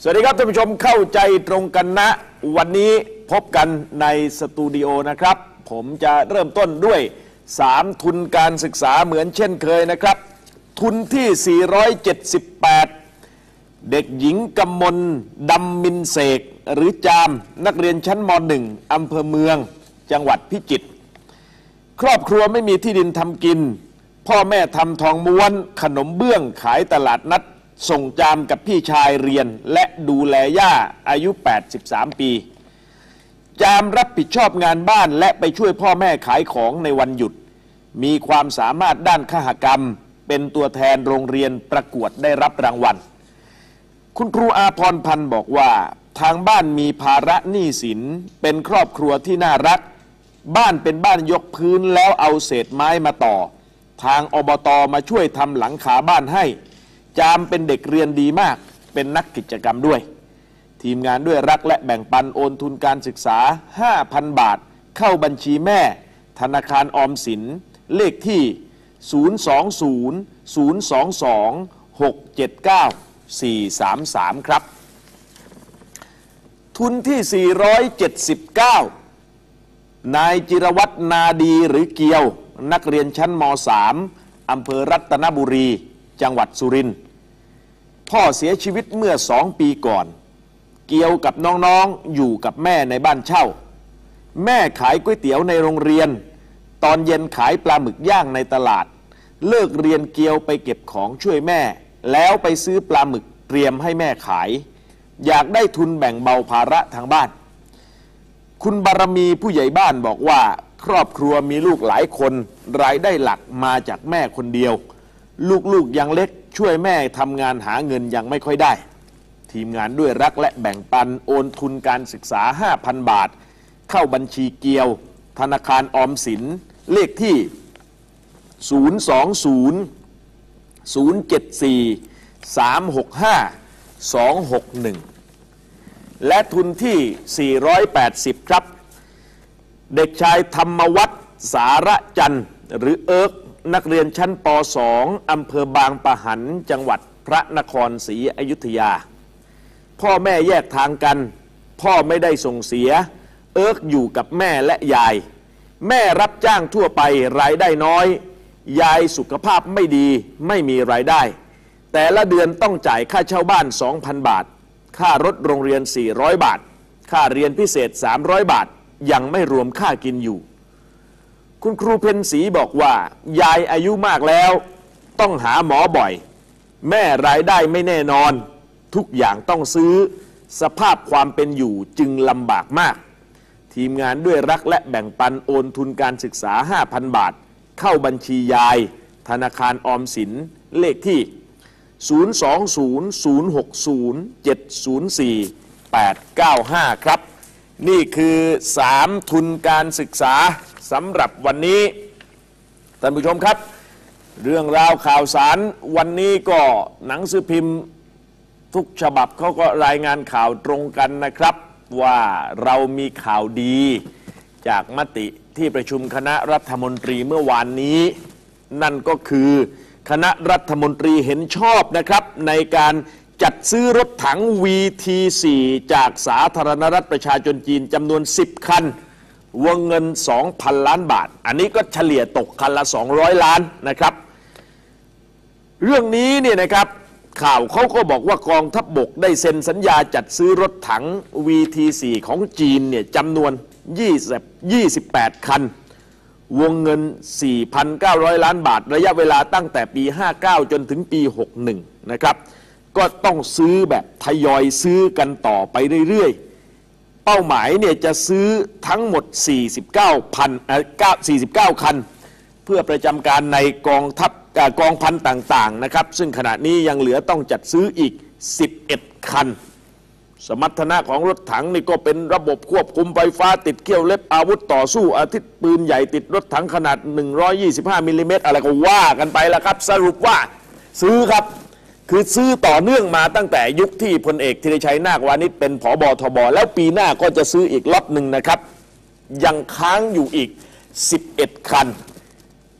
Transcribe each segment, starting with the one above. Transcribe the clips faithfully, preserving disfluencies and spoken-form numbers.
สวัสดีครับท่านผู้ชมเข้าใจตรงกันนะวันนี้พบกันในสตูดิโอนะครับผมจะเริ่มต้นด้วยสามทุนการศึกษาเหมือนเช่นเคยนะครับทุนที่สี่ร้อยเจ็ดสิบแปดเด็กหญิงกำมลดำมินเสกหรือจามนักเรียนชั้นม หนึ่ง อำเภอเมืองจังหวัดพิจิตรครอบครัวไม่มีที่ดินทำกินพ่อแม่ทำทองม้วนขนมเบื้องขายตลาดนัดส่งจามกับพี่ชายเรียนและดูแลย่าอายุแปดสิบสามปีจามรับผิดชอบงานบ้านและไปช่วยพ่อแม่ขายของในวันหยุดมีความสามารถด้านคหกรรมเป็นตัวแทนโรงเรียนประกวดได้รับรางวัลคุณครูอาพรพันธ์บอกว่าทางบ้านมีภาระหนี้สินเป็นครอบครัวที่น่ารักบ้านเป็นบ้านยกพื้นแล้วเอาเศษไม้มาต่อทางอบต.มาช่วยทำหลังคาบ้านให้จามเป็นเด็กเรียนดีมากเป็นนักกิจกรรมด้วยทีมงานด้วยรักและแบ่งปันโอนทุนการศึกษา ห้าพัน บาทเข้าบัญชีแม่ธนาคารออมสินเลขที่ ศูนย์ สอง ศูนย์ ศูนย์ สอง สอง หก เจ็ด เก้า สี่ สาม สาม ครับทุนที่ สี่ร้อยเจ็ดสิบเก้า นายจิรวัฒน์นาดีหรือเกียวนักเรียนชั้นม สาม อำเภอรัตนบุรีจังหวัดสุรินทร์พ่อเสียชีวิตเมื่อสองปีก่อนเกียวกับน้องๆอยู่กับแม่ในบ้านเช่าแม่ขายก๋วยเตี๋ยวในโรงเรียนตอนเย็นขายปลาหมึกย่างในตลาดเลิกเรียนเกียวไปเก็บของช่วยแม่แล้วไปซื้อปลาหมึกเตรียมให้แม่ขายอยากได้ทุนแบ่งเบาภาระทางบ้านคุณบารมีผู้ใหญ่บ้านบอกว่าครอบครัวมีลูกหลายคนรายได้หลักมาจากแม่คนเดียวลูกๆยังเล็กช่วยแม่ทำงานหาเงินยังไม่ค่อยได้ทีมงานด้วยรักและแบ่งปันโอนทุนการศึกษา ห้าพัน บาทเข้าบัญชีเกียวธนาคารออมสินเลขที่ ศูนย์ สอง ศูนย์ ศูนย์ เจ็ด สี่ สาม หก ห้า สอง หก หนึ่งและทุนที่ สี่ร้อยแปดสิบ ครับเด็กชายธรรมวัฒน์สาระจันทร์หรือเอิร์กนักเรียนชั้นป สอง อำเภอบางปะหันจังหวัดพระนครศรีอยุธยาพ่อแม่แยกทางกันพ่อไม่ได้ส่งเสียเอิร์กอยู่กับแม่และยายแม่รับจ้างทั่วไปรายได้น้อยยายสุขภาพไม่ดีไม่มีรายได้แต่ละเดือนต้องจ่ายค่าเช่าบ้าน สองพัน บาทค่ารถโรงเรียนสี่ร้อยบาทค่าเรียนพิเศษสามร้อยบาทยังไม่รวมค่ากินอยู่คุณครูเพ็ญศรีบอกว่ายายอายุมากแล้วต้องหาหมอบ่อยแม่รายได้ไม่แน่นอนทุกอย่างต้องซื้อสภาพความเป็นอยู่จึงลำบากมากทีมงานด้วยรักและแบ่งปันโอนทุนการศึกษา ห้าพัน บาทเข้าบัญชียายธนาคารออมสินเลขที่ ศูนย์ สอง ศูนย์ ศูนย์ หก ศูนย์ เจ็ด ศูนย์ สี่ แปด เก้า ห้า ครับนี่คือสามทุนการศึกษาสำหรับวันนี้ท่านผู้ชมครับเรื่องราวข่าวสารวันนี้ก็หนังสือพิมพ์ทุกฉบับเขาก็รายงานข่าวตรงกันนะครับว่าเรามีข่าวดีจากมติที่ประชุมคณะรัฐมนตรีเมื่อวานนี้นั่นก็คือคณะรัฐมนตรีเห็นชอบนะครับในการจัดซื้อรถถัง วี ที โฟร์ จากสาธารณรัฐประชาชนจีนจำนวนสิบคันวงเงิน สองพัน ล้านบาทอันนี้ก็เฉลี่ยตกคันละสองร้อยล้านนะครับเรื่องนี้เนี่ยนะครับข่าวเขาก็บอกว่ากองทัพบกได้เซ็นสัญญาจัดซื้อรถถัง วี ที โฟร์ ของจีนเนี่ยจำนวนยี่สิบแปดคันวงเงิน สี่พันเก้าร้อย ล้านบาทระยะเวลาตั้งแต่ปีห้าเก้าจนถึงปีหกสิบเอ็ดนะครับก็ต้องซื้อแบบทยอยซื้อกันต่อไปเรื่อยๆเป้าหมายเนี่ยจะซื้อทั้งหมดสี่สิบเก้าพันเอ่อสี่สิบเก้าคันเพื่อประจำการในกองทัพกองพันต่างๆนะครับซึ่งขณะนี้ยังเหลือต้องจัดซื้ออีกสิบเอ็ดคันสมรรถนะของรถถังนี่ก็เป็นระบบควบคุมไฟฟ้าติดเขี้ยวเล็บอาวุธต่อสู้อาทิตย์ปืนใหญ่ติดรถถังขนาดหนึ่งร้อยยี่สิบห้ามิลลิเมตรอะไรก็ว่ากันไปแล้วครับสรุปว่าซื้อครับคือซื้อต่อเนื่องมาตั้งแต่ยุคที่พลเอกธีรชัยนาควานิชเป็นผบ.ทบ.แล้วปีหน้าก็จะซื้ออีกล็อตหนึ่งนะครับยังค้างอยู่อีกสิบเอ็ดคัน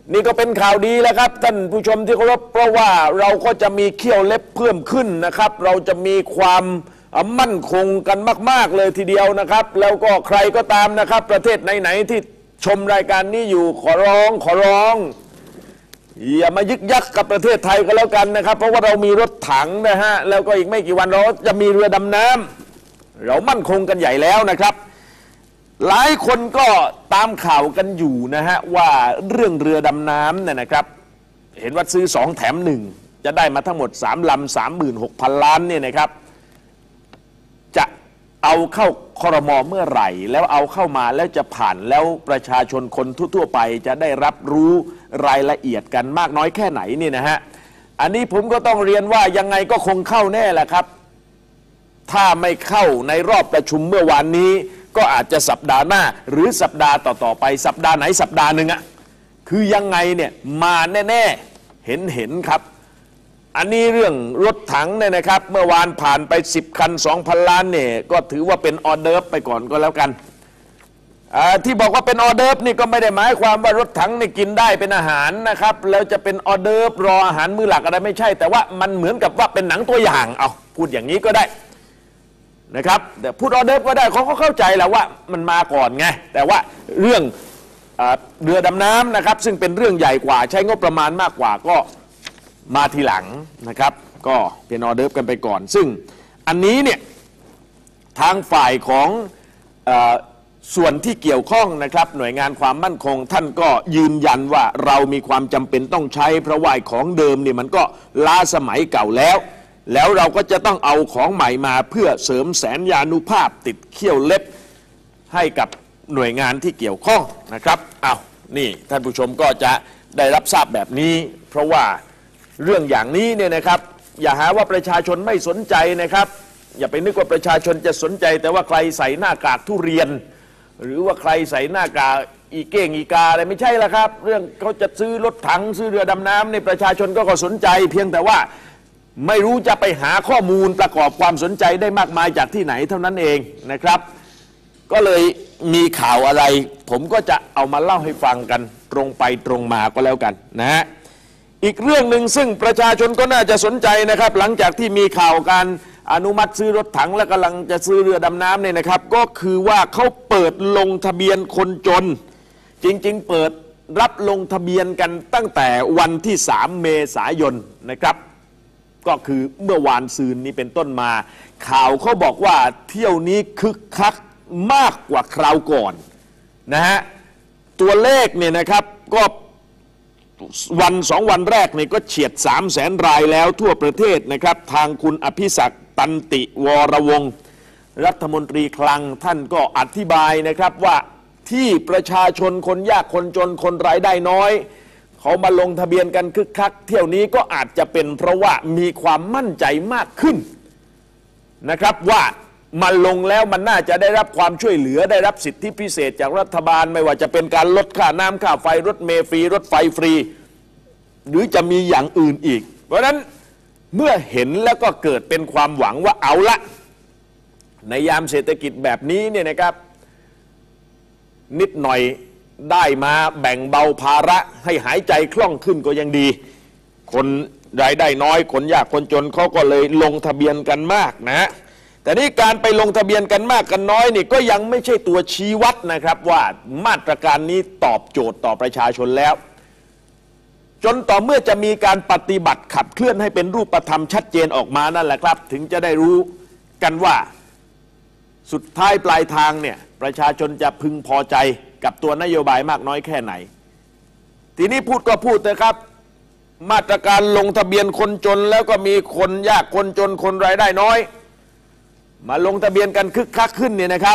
นี่ก็เป็นข่าวดีแล้วครับท่านผู้ชมที่เคารพเพราะว่าเราก็จะมีเขี้ยวเล็บเพิ่มขึ้นนะครับเราจะมีความมั่นคงกันมากๆเลยทีเดียวนะครับแล้วก็ใครก็ตามนะครับประเทศไหนๆที่ชมรายการนี้อยู่ขอร้องขอร้องอย่ามายึกยักกับประเทศไทยก็แล้วกันนะครับเพราะว่าเรามีรถถังนะฮะแล้วก็อีกไม่กี่วันเราจะมีเรือดำน้ำเรามั่นคงกันใหญ่แล้วนะครับหลายคนก็ตามข่าวกันอยู่นะฮะว่าเรื่องเรือดำน้ำเนี่ยนะครับเห็นว่าซื้อสองแถมหนึ่งจะได้มาทั้งหมดสามลำสามหมื่นหกพันล้านเนี่ยนะครับจะเอาเข้าครม.เมื่อไหร่แล้วเอาเข้ามาแล้วจะผ่านแล้วประชาชนคนทั่วๆไปจะได้รับรู้รายละเอียดกันมากน้อยแค่ไหนนี่นะฮะอันนี้ผมก็ต้องเรียนว่ายังไงก็คงเข้าแน่แหละครับถ้าไม่เข้าในรอบประชุมเมื่อวานนี้ก็อาจจะสัปดาห์หน้าหรือสัปดาห์ต่อๆไปสัปดาห์ไหนสัปดาห์หนึ่งอะคือยังไงเนี่ยมาแน่ๆเห็นเห็นครับอันนี้เรื่องรถถังเนี่ยนะครับเมื่อวานผ่านไปสิบคัน สองพัน ล้านเนี่ยก็ถือว่าเป็นออเดิร์ฟไปก่อนก็แล้วกันที่บอกว่าเป็นออเดิร์ฟนี่ก็ไม่ได้หมายความว่ารถถังนี่กินได้เป็นอาหารนะครับแล้วจะเป็นออเดิร์ฟรออาหารมื้อหลักอะไรไม่ใช่แต่ว่ามันเหมือนกับว่าเป็นหนังตัวอย่างเอาพูดอย่างนี้ก็ได้นะครับแต่พูดออเดิร์ฟก็ได้เขาก็เข้าใจแล้วว่ามันมาก่อนไงแต่ว่าเรื่องเรือดำน้ำนะครับซึ่งเป็นเรื่องใหญ่กว่าใช้งบประมาณมากกว่าก็มาทีหลังนะครับก็เป็นออเดิร์ฟกันไปก่อนซึ่งอันนี้เนี่ยทางฝ่ายของเอ่อส่วนที่เกี่ยวข้องนะครับหน่วยงานความมั่นคงท่านก็ยืนยันว่าเรามีความจำเป็นต้องใช้เพราะว่าของเดิมเนี่ยมันก็ล้าสมัยเก่าแล้วแล้วเราก็จะต้องเอาของใหม่มาเพื่อเสริมแสนยานุภาพติดเขี้ยวเล็บให้กับหน่วยงานที่เกี่ยวข้องนะครับอ้าวนี่ท่านผู้ชมก็จะได้รับทราบแบบนี้เพราะว่าเรื่องอย่างนี้เนี่ยนะครับอย่าหาว่าประชาชนไม่สนใจนะครับอย่าไปนึกว่าประชาชนจะสนใจแต่ว่าใครใส่หน้ากากทุเรียนหรือว่าใครใส่หน้ากากอีเก้งอีกาอะไรไม่ใช่ละครับเรื่องเขาจะซื้อรถถังซื้อเรือดำน้ำในประชาชนก็ก็สนใจเพียงแต่ว่าไม่รู้จะไปหาข้อมูลประกอบความสนใจได้มากมายจากที่ไหนเท่านั้นเองนะครับก็เลยมีข่าวอะไรผมก็จะเอามาเล่าให้ฟังกันตรงไปตรงมาก็แล้วกันนะฮะอีกเรื่องหนึ่งซึ่งประชาชนก็น่าจะสนใจนะครับหลังจากที่มีข่าวการอนุมัติซื้อรถถังและกำลังจะซื้อเรือดำน้ำเนี่ยนะครับก็คือว่าเขาเปิดลงทะเบียนคนจนจริงๆเปิดรับลงทะเบียนกันตั้งแต่วันที่สามเมษายนนะครับก็คือเมื่อวานซืนนี้เป็นต้นมาข่าวเขาบอกว่าเที่ยวนี้คึกคักมากกว่าคราวก่อนนะฮะตัวเลขเนี่ยนะครับก็วันสองวันแรกเนี่ยก็เฉียดสามแสนรายแล้วทั่วประเทศนะครับทางคุณอภิศักดิ์ตันติวรวงศ์รัฐมนตรีคลังท่านก็อธิบายนะครับว่าที่ประชาชนคนยากคนจนคนรายได้น้อยเขามาลงทะเบียนกันคึกคักเที่ยวนี้ก็อาจจะเป็นเพราะว่ามีความมั่นใจมากขึ้นนะครับว่ามาลงแล้วมันน่าจะได้รับความช่วยเหลือได้รับสิทธิพิเศษจากรัฐบาลไม่ว่าจะเป็นการลดค่าน้ำค่าไฟรถเมล์ฟรีรถไฟฟรีหรือจะมีอย่างอื่นอีกเพราะฉะนั้นเมื่อเห็นแล้วก็เกิดเป็นความหวังว่าเอาละในยามเศรษฐกิจแบบนี้เนี่ยนะครับนิดหน่อยได้มาแบ่งเบาภาระให้หายใจคล่องขึ้นก็ยังดีคนรายได้น้อยคนยากคนจนเขาก็เลยลงทะเบียนกันมากนะแต่นี่การไปลงทะเบียนกันมากกันน้อยนี่ก็ยังไม่ใช่ตัวชี้วัดนะครับว่ามาตรการนี้ตอบโจทย์ต่อประชาชนแล้วจนต่อเมื่อจะมีการปฏิบัติขับเคลื่อนให้เป็นรูปธรรมชัดเจนออกมานั่นแหละครับถึงจะได้รู้กันว่าสุดท้ายปลายทางเนี่ยประชาชนจะพึงพอใจกับตัวนโยบายมากน้อยแค่ไหนทีนี้พูดก็พูดนะครับมาตรการลงทะเบียนคนจนแล้วก็มีคนยากคนจนคนรายได้น้อยมาลงทะเบียนกันคึกคักขึ้นเนี่ยนะครับ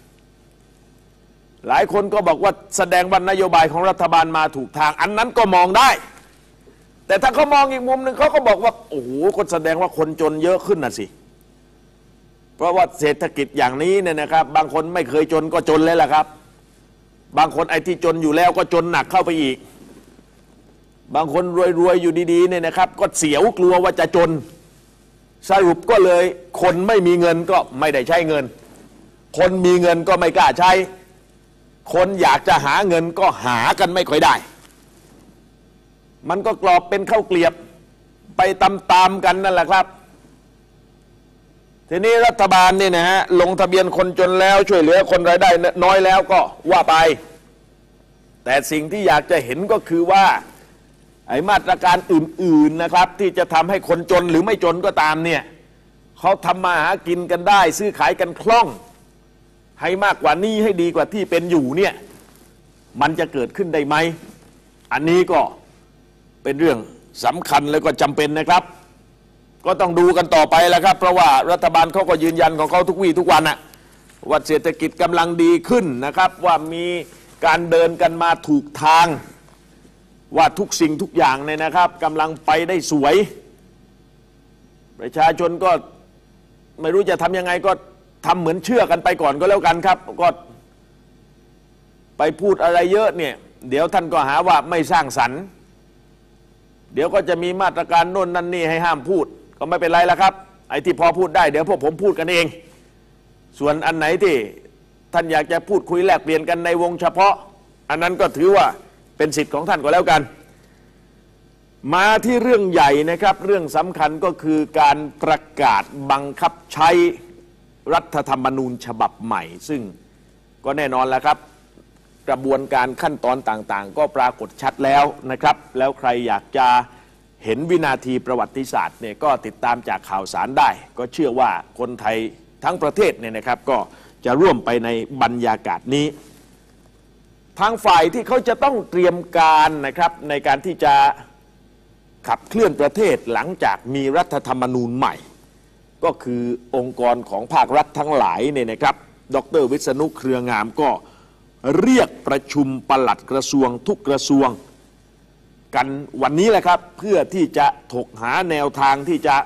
หลายคนก็บอกว่าแสดงว่านโยบายของรัฐบาลมาถูกทางอันนั้นก็มองได้แต่ถ้าเขามองอีกมุมหนึ่งเขาก็บอกว่าโอ้โหคนแสดงว่าคนจนเยอะขึ้นน่ะสิเพราะว่าเศรษฐกิจอย่างนี้เนี่ยนะครับบางคนไม่เคยจนก็จนเลยล่ะครับบางคนไอ้ที่จนอยู่แล้วก็จนหนักเข้าไปอีกบางคนรวยๆอยู่ดีๆเนี่ยนะครับก็เสียวกลัวว่าจะจนสรุปก็เลยคนไม่มีเงินก็ไม่ได้ใช้เงินคนมีเงินก็ไม่กล้าใช้คนอยากจะหาเงินก็หากันไม่ค่อยได้มันก็กรอบเป็นข้าวเกลียบไปตามๆกันนั่นแหละครับทีนี้รัฐบาลเนี่ยนะฮะลงทะเบียนคนจนแล้วช่วยเหลือคนรายได้น้อยแล้วก็ว่าไปแต่สิ่งที่อยากจะเห็นก็คือว่าไอ้มาตรการอื่นๆนะครับที่จะทำให้คนจนหรือไม่จนก็ตามเนี่ยเขาทำมาหากินกันได้ซื้อขายกันคล่องให้มากกว่านี้ให้ดีกว่าที่เป็นอยู่เนี่ยมันจะเกิดขึ้นได้ไหมอันนี้ก็เป็นเรื่องสำคัญแล้วก็จำเป็นนะครับก็ต้องดูกันต่อไปแล้วครับเพราะว่ารัฐบาลเขาก็ยืนยันของเขาทุกวี่ทุกวันนะว่าเศรษฐกิจกำลังดีขึ้นนะครับว่ามีการเดินกันมาถูกทางว่าทุกสิ่งทุกอย่างเนี่ยนะครับกำลังไปได้สวยประชาชนก็ไม่รู้จะทำยังไงก็ทำเหมือนเชื่อกันไปก่อนก็แล้วกันครับก็ไปพูดอะไรเยอะเนี่ยเดี๋ยวท่านก็หาว่าไม่สร้างสรรค์เดี๋ยวก็จะมีมาตรการโน่นนั่นนี่ให้ห้ามพูดก็ไม่เป็นไรแล้วครับไอ้ที่พอพูดได้เดี๋ยวพวกผมพูดกันเองส่วนอันไหนที่ท่านอยากจะพูดคุยแลกเปลี่ยนกันในวงเฉพาะอันนั้นก็ถือว่าเป็นสิทธิ์ของท่านก็แล้วกันมาที่เรื่องใหญ่นะครับเรื่องสำคัญก็คือการประกาศบังคับใช้รัฐธรรมนูญฉบับใหม่ซึ่งก็แน่นอนแล้วครับกระบวนการขั้นตอนต่างๆก็ปรากฏชัดแล้วนะครับแล้วใครอยากจะเห็นวินาทีประวัติศาสตร์เนี่ยก็ติดตามจากข่าวสารได้ก็เชื่อว่าคนไทยทั้งประเทศเนี่ยนะครับก็จะร่วมไปในบรรยากาศนี้ทางฝ่ายที่เขาจะต้องเตรียมการนะครับในการที่จะขับเคลื่อนประเทศหลังจากมีรัฐธรรมนูญใหม่ก็คือองค์กรของภาครัฐทั้งหลายเนี่ยนะครับดร.วิษณุเครืองามก็เรียกประชุมปลัดกระทรวงทุกกระทรวงกันวันนี้แหละครับเพื่อที่จะถกหาแนวทางที่จะ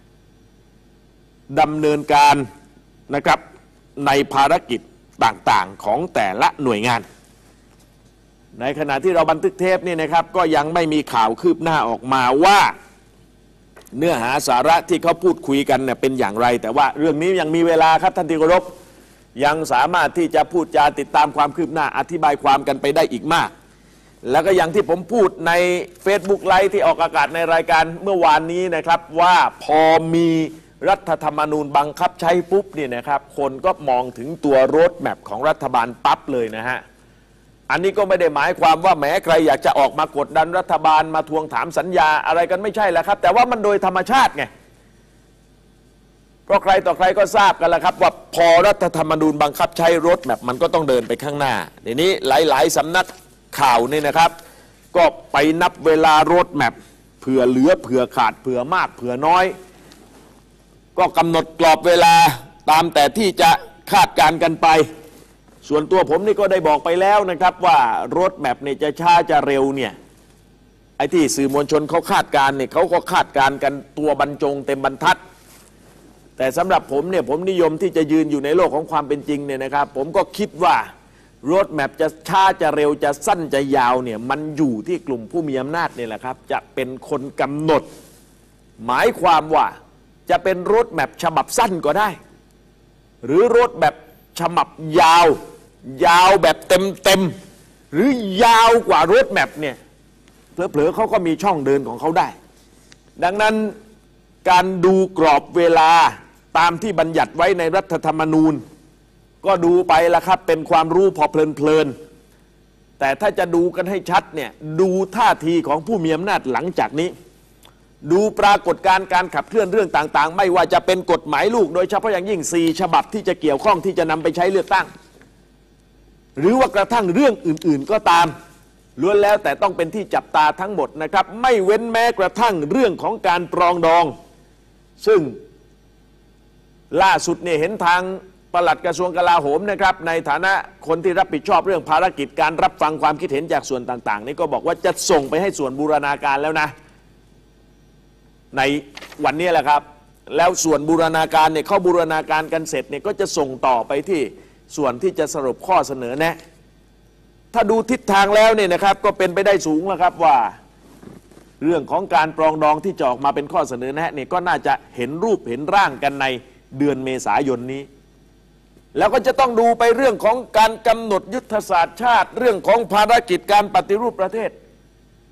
ดำเนินการนะครับในภารกิจต่างๆของแต่ละหน่วยงานในขณะที่เราบันทึกเทปนี่นะครับก็ยังไม่มีข่าวคืบหน้าออกมาว่าเนื้อหาสาระที่เขาพูดคุยกันเนี่ยเป็นอย่างไรแต่ว่าเรื่องนี้ยังมีเวลาครับท่านที่เคารพยังสามารถที่จะพูดจาติดตามความคืบหน้าอธิบายความกันไปได้อีกมากแล้วก็อย่างที่ผมพูดใน Facebook ไลฟ์ที่ออกอากาศในรายการเมื่อวานนี้นะครับว่าพอมีรัฐธรรมนูญบังคับใช้ปุ๊บเนี่ยนะครับคนก็มองถึงตัวโรดแมพของรัฐบาลปั๊บเลยนะฮะอันนี้ก็ไม่ได้หมายความว่าแม้ใครอยากจะออกมากดดันรัฐบาลมาทวงถามสัญญาอะไรกันไม่ใช่แล้วครับแต่ว่ามันโดยธรรมชาติไงเพราะใครต่อใครก็ทราบกันแล้วครับว่าพอรัฐธรรมนูญบังคับใช้โรดแมพมันก็ต้องเดินไปข้างหน้าทีนี้หลายๆสำนักข่าวนี่นะครับก็ไปนับเวลาโรดแมพเผื่อเหลือเผื่อขาดเผื่อมากเผื่อน้อยก็กำหนดกรอบเวลาตามแต่ที่จะคาดการกันไปส่วนตัวผมนี่ก็ได้บอกไปแล้วนะครับว่าโรดแมพเนี่ยจะช้าจะเร็วเนี่ยไอ้ที่สื่อมวลชนเขาคาดการเนี่ยเขาก็คาดการกันตัวบรรจงเต็มบรรทัดแต่สำหรับผมเนี่ยผมนิยมที่จะยืนอยู่ในโลกของความเป็นจริงเนี่ยนะครับผมก็คิดว่าโรดแมพจะช้าจะเร็วจะสั้นจะยาวเนี่ยมันอยู่ที่กลุ่มผู้มีอำนาจเนี่ยแหละครับจะเป็นคนกำหนดหมายความว่าจะเป็นโรดแมพฉบับสั้นก็ได้หรือโรดแมพฉบับยาวยาวแบบเต็มเต็มหรือยาวกว่าโรดแมพเนี่ยเผลอๆเขาก็มีช่องเดินของเขาได้ดังนั้นการดูกรอบเวลาตามที่บัญญัติไว้ในรัฐธรรมนูญก็ดูไปละครับเป็นความรู้พอเพลินๆแต่ถ้าจะดูกันให้ชัดเนี่ยดูท่าทีของผู้มีอำนาจหลังจากนี้ดูปรากฏการณ์การขับเคลื่อนเรื่องต่างๆไม่ว่าจะเป็นกฎหมายลูกโดยเฉพาะอย่างยิ่งสี่ฉบับที่จะเกี่ยวข้องที่จะนำไปใช้เลือกตั้งหรือว่ากระทั่งเรื่องอื่นๆก็ตามล้วนแล้วแต่ต้องเป็นที่จับตาทั้งหมดนะครับไม่เว้นแม้กระทั่งเรื่องของการปรองดองซึ่งล่าสุดเนี่ยเห็นทางปลัดกระทรวงกลาโหมนะครับในฐานะคนที่รับผิดชอบเรื่องภารกิจการรับฟังความคิดเห็นจากส่วนต่างๆนี่ก็บอกว่าจะส่งไปให้ส่วนบูรณาการแล้วนะในวันนี้แหละครับแล้วส่วนบูรณาการเนี่ยเขาบูรณาการกันเสร็จเนี่ยก็จะส่งต่อไปที่ส่วนที่จะสรุปข้อเสนอแนะถ้าดูทิศทางแล้วเนี่ยนะครับก็เป็นไปได้สูงแล้วครับว่าเรื่องของการปรองดองที่จะออกมาเป็นข้อเสนอแนะเนี่ยก็น่าจะเห็นรูปเห็นร่างกันในเดือนเมษายนนี้แล้วก็จะต้องดูไปเรื่องของการกำหนดยุทธศาสตร์ชาติเรื่องของภารกิจการปฏิรูปประเทศ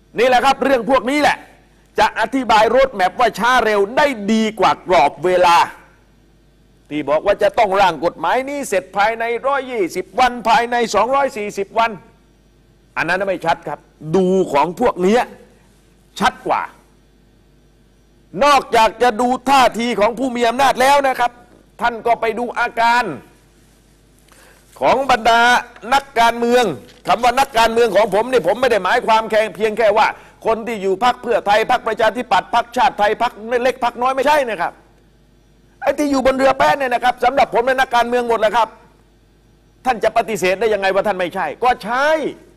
นี่แหละครับเรื่องพวกนี้แหละจะอธิบายรถแมพว่าช้าเร็วได้ดีกว่ากรอบเวลาที่บอกว่าจะต้องร่างกฎหมายนี้เสร็จภายในหนึ่งร้อยยี่สิบวันภายในสองร้อยสี่สิบวันอันนั้นไม่ชัดครับดูของพวกนี้ชัดกว่านอกจากจะดูท่าทีของผู้มีอำนาจแล้วนะครับท่านก็ไปดูอาการของบรรดานักการเมืองคำว่านักการเมืองของผมนี่ผมไม่ได้หมายความแค่เพียงแค่ว่าคนที่อยู่พรรคเพื่อไทยพรรคประชาธิปัตย์พรรคชาติไทยพรรคเล็กพรรคน้อยไม่ใช่นะครับไอ้ที่อยู่บนเรือแป๊ะเนี่ยนะครับสำหรับผมเป็นนักการเมืองหมดแล้วครับท่านจะปฏิเสธได้ยังไงว่าท่านไม่ใช่ก็ใช่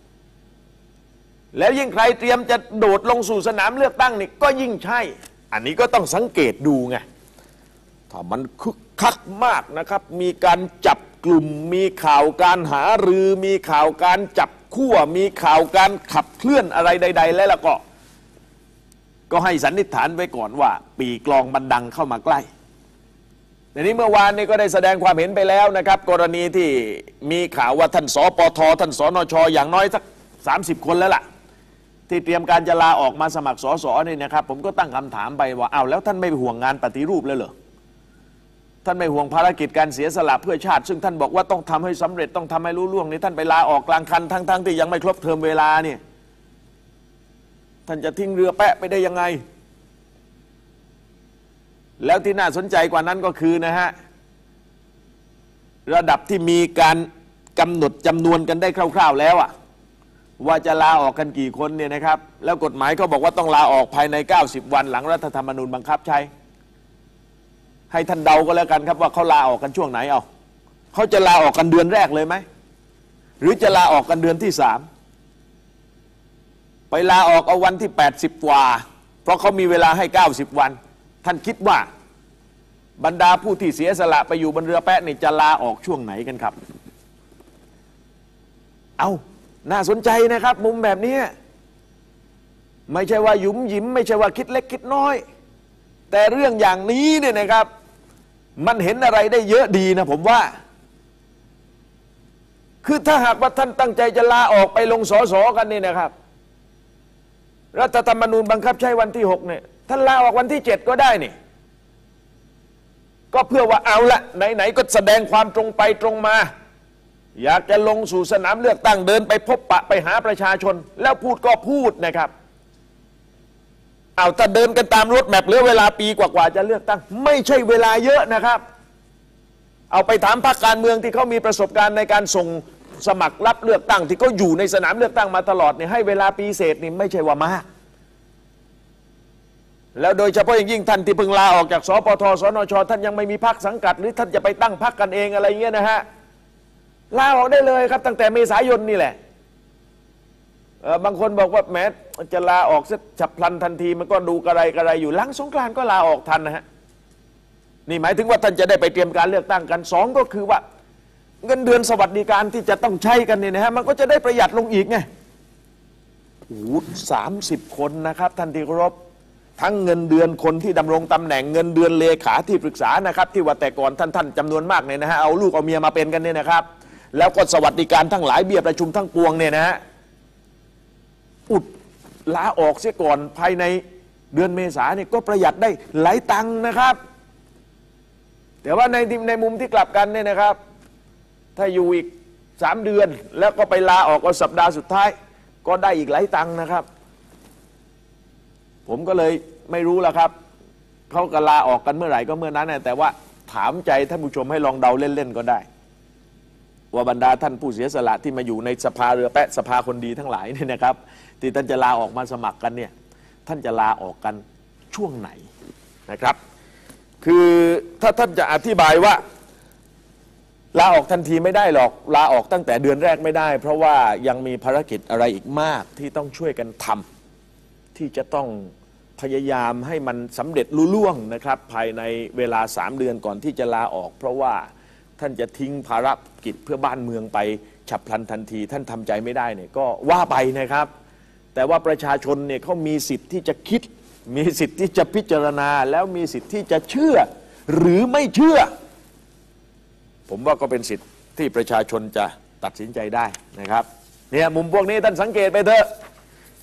แล้วยิ่งใครเตรียมจะโดดลงสู่สนามเลือกตั้งนี่ก็ยิ่งใช่อันนี้ก็ต้องสังเกตดูไงถ้ามันคึกคักมากนะครับมีการจับกลุ่มมีข่าวการหารือมีข่าวการจับขั้วมีข่าวการขับเคลื่อนอะไรใดๆแล้วล่ะก็ก็ให้สันนิษฐานไว้ก่อนว่าปีกลองมันดังเข้ามาใกล้แต่นี้เมื่อวานนี้ก็ได้แสดงความเห็นไปแล้วนะครับกรณีที่มีข่าวว่าท่านสปทท่านสนชอย่างน้อยสักสามสิบคนแล้วล่ะที่เตรียมการจะลาออกมาสมัครสสนี่นะครับผมก็ตั้งคำถามไปว่าอ้าวแล้วท่านไม่ห่วงงานปฏิรูปเลยเหรอท่านไม่ห่วงภารกิจการเสียสละเพื่อชาติซึ่งท่านบอกว่าต้องทำให้สำเร็จต้องทำให้รู้ล่วงนี่ท่านไปลาออกกลางคันทั้งๆที่ยังไม่ครบเทอมเวลาเนี่ยท่านจะทิ้งเรือแปะไปได้ยังไงแล้วที่น่าสนใจกว่านั้นก็คือนะฮะระดับที่มีการกำหนดจำนวนกันได้คร่าวๆแล้วอะว่าจะลาออกกันกี่คนเนี่ยนะครับแล้วกฎหมายเขาบอกว่าต้องลาออกภายในเก้าสิบวันหลังรัฐธรรมนูญบังคับใช้ให้ท่านเดาก็แล้วกันครับว่าเขาลาออกกันช่วงไหนเอาเขาจะลาออกกันเดือนแรกเลยไหมหรือจะลาออกกันเดือนที่สามไปลาออกเอาวันที่แปดสิบกว่าเพราะเขามีเวลาให้เก้าสิบวันท่านคิดว่าบรรดาผู้ที่เสียสละไปอยู่บนเรือแปะนี่จะลาออกช่วงไหนกันครับเอาน่าสนใจนะครับมุมแบบนี้ไม่ใช่ว่าหยุมหยิมไม่ใช่ว่าคิดเล็กคิดน้อยแต่เรื่องอย่างนี้เนี่ยนะครับมันเห็นอะไรได้เยอะดีนะผมว่าคือถ้าหากว่าท่านตั้งใจจะลาออกไปลงสสกันนี่นะครับรัฐธรรมนูญบังคับใช้วันที่หกเนี่ยท่านลาออกวันที่เจ็ดก็ได้นี่ก็เพื่อว่าเอาละไหนๆก็แสดงความตรงไปตรงมาอยากจะลงสู่สนามเลือกตั้งเดินไปพบปะไปหาประชาชนแล้วพูดก็พูดนะครับเอาถ้าเดินกันตามรถแมพเหลือเวลาปีกว่าๆจะเลือกตั้งไม่ใช่เวลาเยอะนะครับเอาไปถามพรรคการเมืองที่เขามีประสบการณ์ในการส่งสมัครรับเลือกตั้งที่เขาอยู่ในสนามเลือกตั้งมาตลอดเนี่ยให้เวลาปีเศษนี่ไม่ใช่ว่ามากแล้วโดยเฉพาะอย่างยิ่งท่านที่เพิ่งลาออกจากสปทสนชท่านยังไม่มีพรรคสังกัดหรือท่านจะไปตั้งพรรคกันเองอะไรเงี้ยนะฮะลาออกได้เลยครับตั้งแต่เมษายนนี่แหละบางคนบอกว่าแม้จะลาออกสักฉับพลันทันทีมันก็ดูกระไรกระไรอยู่หลังสงกรานต์ก็ลาออกทันนะฮะนี่หมายถึงว่าท่านจะได้ไปเตรียมการเลือกตั้งกันสองก็คือว่าเงินเดือนสวัสดิการที่จะต้องใช้กันเนี่ยนะฮะมันก็จะได้ประหยัดลงอีกไงโอ้โหสามสิบคนนะครับท่านที่เคารพทั้งเงินเดือนคนที่ดำรงตำแหน่งเงินเดือนเลขาที่ปรึกษานะครับที่ว่าแต่ก่อนท่านท่านจำนวนมากเนี่ยนะฮะเอาลูกเอาเมียมาเป็นกันเนี่ยนะครับแล้วก็สวัสดิการทั้งหลายเบี้ยประชุมทั้งปวงเนี่ยนะฮะอุดลาออกเสียก่อนภายในเดือนเมษาเนี่ยก็ประหยัดได้หลายตังค์นะครับแต่ว่าในในมุมที่กลับกันเนี่ยนะครับถ้าอยู่อีกสามเดือนแล้วก็ไปลาออกเอาสัปดาห์สุดท้ายก็ได้อีกหลายตังค์นะครับผมก็เลยไม่รู้แล้วครับเขาก็ลาออกกันเมื่อไหร่ก็เมื่อนั้นนะแต่ว่าถามใจท่านผู้ชมให้ลองเดาเล่นๆก็ได้ว่าบรรดาท่านผู้เสียสละที่มาอยู่ในสภาเรือแปะสภาคนดีทั้งหลายเนี่ยนะครับที่ท่านจะลาออกมาสมัครกันเนี่ยท่านจะลาออกกันช่วงไหนนะครับคือถ้าท่านจะอธิบายว่าลาออกทันทีไม่ได้หรอกลาออกตั้งแต่เดือนแรกไม่ได้เพราะว่ายังมีภารกิจอะไรอีกมากที่ต้องช่วยกันทำที่จะต้องพยายามให้มันสำเร็จลุล่วงนะครับภายในเวลาสามเดือนก่อนที่จะลาออกเพราะว่าท่านจะทิ้งภารกิจเพื่อบ้านเมืองไปฉับพลันทันทีท่านทำใจไม่ได้เนี่ยก็ว่าไปนะครับแต่ว่าประชาชนเนี่ยเขามีสิทธิ์ที่จะคิดมีสิทธิ์ที่จะพิจารณาแล้วมีสิทธิ์ที่จะเชื่อหรือไม่เชื่อผมว่าก็เป็นสิทธิ์ที่ประชาชนจะตัดสินใจได้นะครับเนี่ยมุมพวกนี้ท่านสังเกตไปเถอะ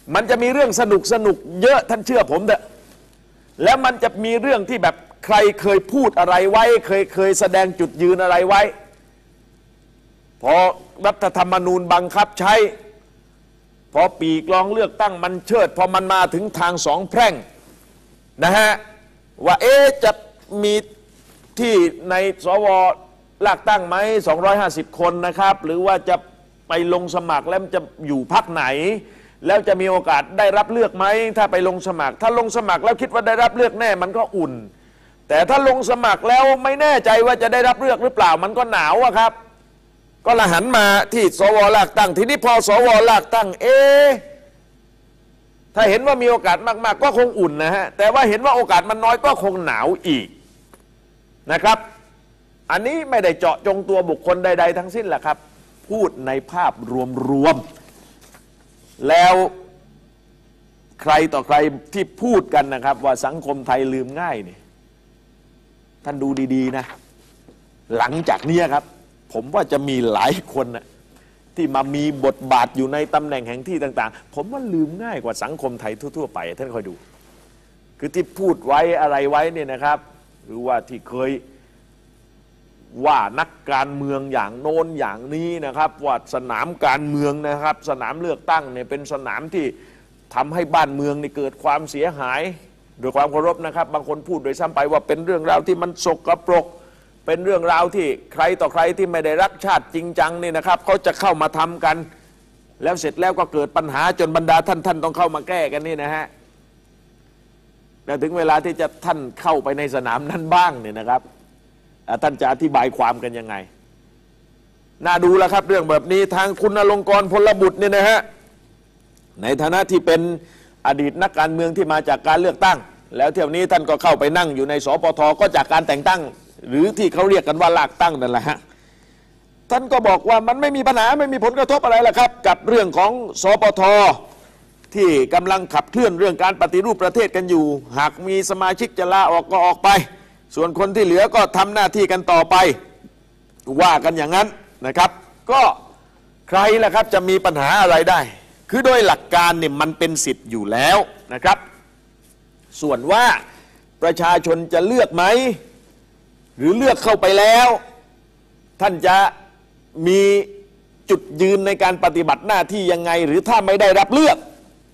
มันจะมีเรื่องสนุกสนุกเยอะท่านเชื่อผมเถอะแล้วมันจะมีเรื่องที่แบบใครเคยพูดอะไรไว้เคยเคยแสดงจุดยืนอะไรไว้พอรัฐธรรมนูญบังคับใช้พอปีกลองเลือกตั้งมันเชิดพอมันมาถึงทางสองแพร่งนะฮะว่าเอ๊ะจะมีที่ในสวเลือกตั้งไหมสองร้อยห้าสิบคนนะครับหรือว่าจะไปลงสมัครแล้วจะอยู่พรรคไหนแล้วจะมีโอกาสได้รับเลือกไหมถ้าไปลงสมัครถ้าลงสมัครแล้วคิดว่าได้รับเลือกแน่มันก็อุ่นแต่ถ้าลงสมัครแล้วไม่แน่ใจว่าจะได้รับเลือกหรือเปล่ามันก็หนาวอะครับก็ละหันมาที่สวเลือกตั้งทีนี้พอสวเลือกตั้งเอ๊ะถ้าเห็นว่ามีโอกาสมากๆก็คงอุ่นนะฮะแต่ว่าเห็นว่าโอกาสมันน้อยก็คงหนาวอีกนะครับอันนี้ไม่ได้เจาะจงตัวบุคคลใดๆทั้งสิ้นแหละครับพูดในภาพรวมๆแล้วใครต่อใครที่พูดกันนะครับว่าสังคมไทยลืมง่ายเนี่ยท่านดูดีๆนะหลังจากนี้ครับผมว่าจะมีหลายคนนะที่มามีบทบาทอยู่ในตำแหน่งแห่งที่ต่างๆผมว่าลืมง่ายกว่าสังคมไทยทั่วๆไปท่านคอยดูคือที่พูดไว้อะไรไว้เนี่ยนะครับหรือว่าที่เคยว่านักการเมืองอย่างโน้นอย่างนี้นะครับว่าสนามการเมืองนะครับสนามเลือกตั้งเนี่ยเป็นสนามที่ทำให้บ้านเมืองนี่เกิดความเสียหายโดยความเคารพนะครับบางคนพูดโดยซ้ำไปว่าเป็นเรื่องราวที่มันสกปรกเป็นเรื่องราวที่ใครต่อใครที่ไม่ได้รักชาติจริงจังนี่นะครับเขาจะเข้ามาทำกันแล้วเสร็จแล้วก็เกิดปัญหาจนบรรดาท่านท่านต้องเข้ามาแก้กันนี่นะฮะแล้วถึงเวลาที่จะท่านเข้าไปในสนามนั้นบ้างเนี่ยนะครับท่านจะอธิบายความกันยังไงน่าดูแล้วครับเรื่องแบบนี้ทางคุณอลงกรณ์พลบุตรเนี่ยนะฮะในฐานะที่เป็นอดีตนักการเมืองที่มาจากการเลือกตั้งแล้วเที่ยวนี้ท่านก็เข้าไปนั่งอยู่ในสปท.ก็จากการแต่งตั้งหรือที่เขาเรียกกันว่าลากตั้งนั่นแหละฮะท่านก็บอกว่ามันไม่มีปัญหาไม่มีผลกระทบอะไรล่ะครับกับเรื่องของสปท.ที่กำลังขับเคลื่อนเรื่องการปฏิรูปประเทศกันอยู่หากมีสมาชิกจะลาออกก็ออกไปส่วนคนที่เหลือก็ทำหน้าที่กันต่อไปว่ากันอย่างนั้นนะครับก็ใครล่ะครับจะมีปัญหาอะไรได้คือโดยหลักการเนี่ยมันเป็นสิทธิ์อยู่แล้วนะครับส่วนว่าประชาชนจะเลือกไหมหรือเลือกเข้าไปแล้วท่านจะมีจุดยืนในการปฏิบัติหน้าที่ยังไงหรือถ้าไม่ได้รับเลือก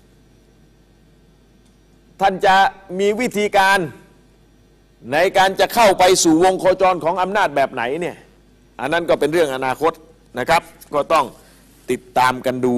ท่านจะมีวิธีการในการจะเข้าไปสู่วงโคจรของอำนาจแบบไหนเนี่ยอันนั้นก็เป็นเรื่องอนาคตนะครับก็ต้องติดตามกันดู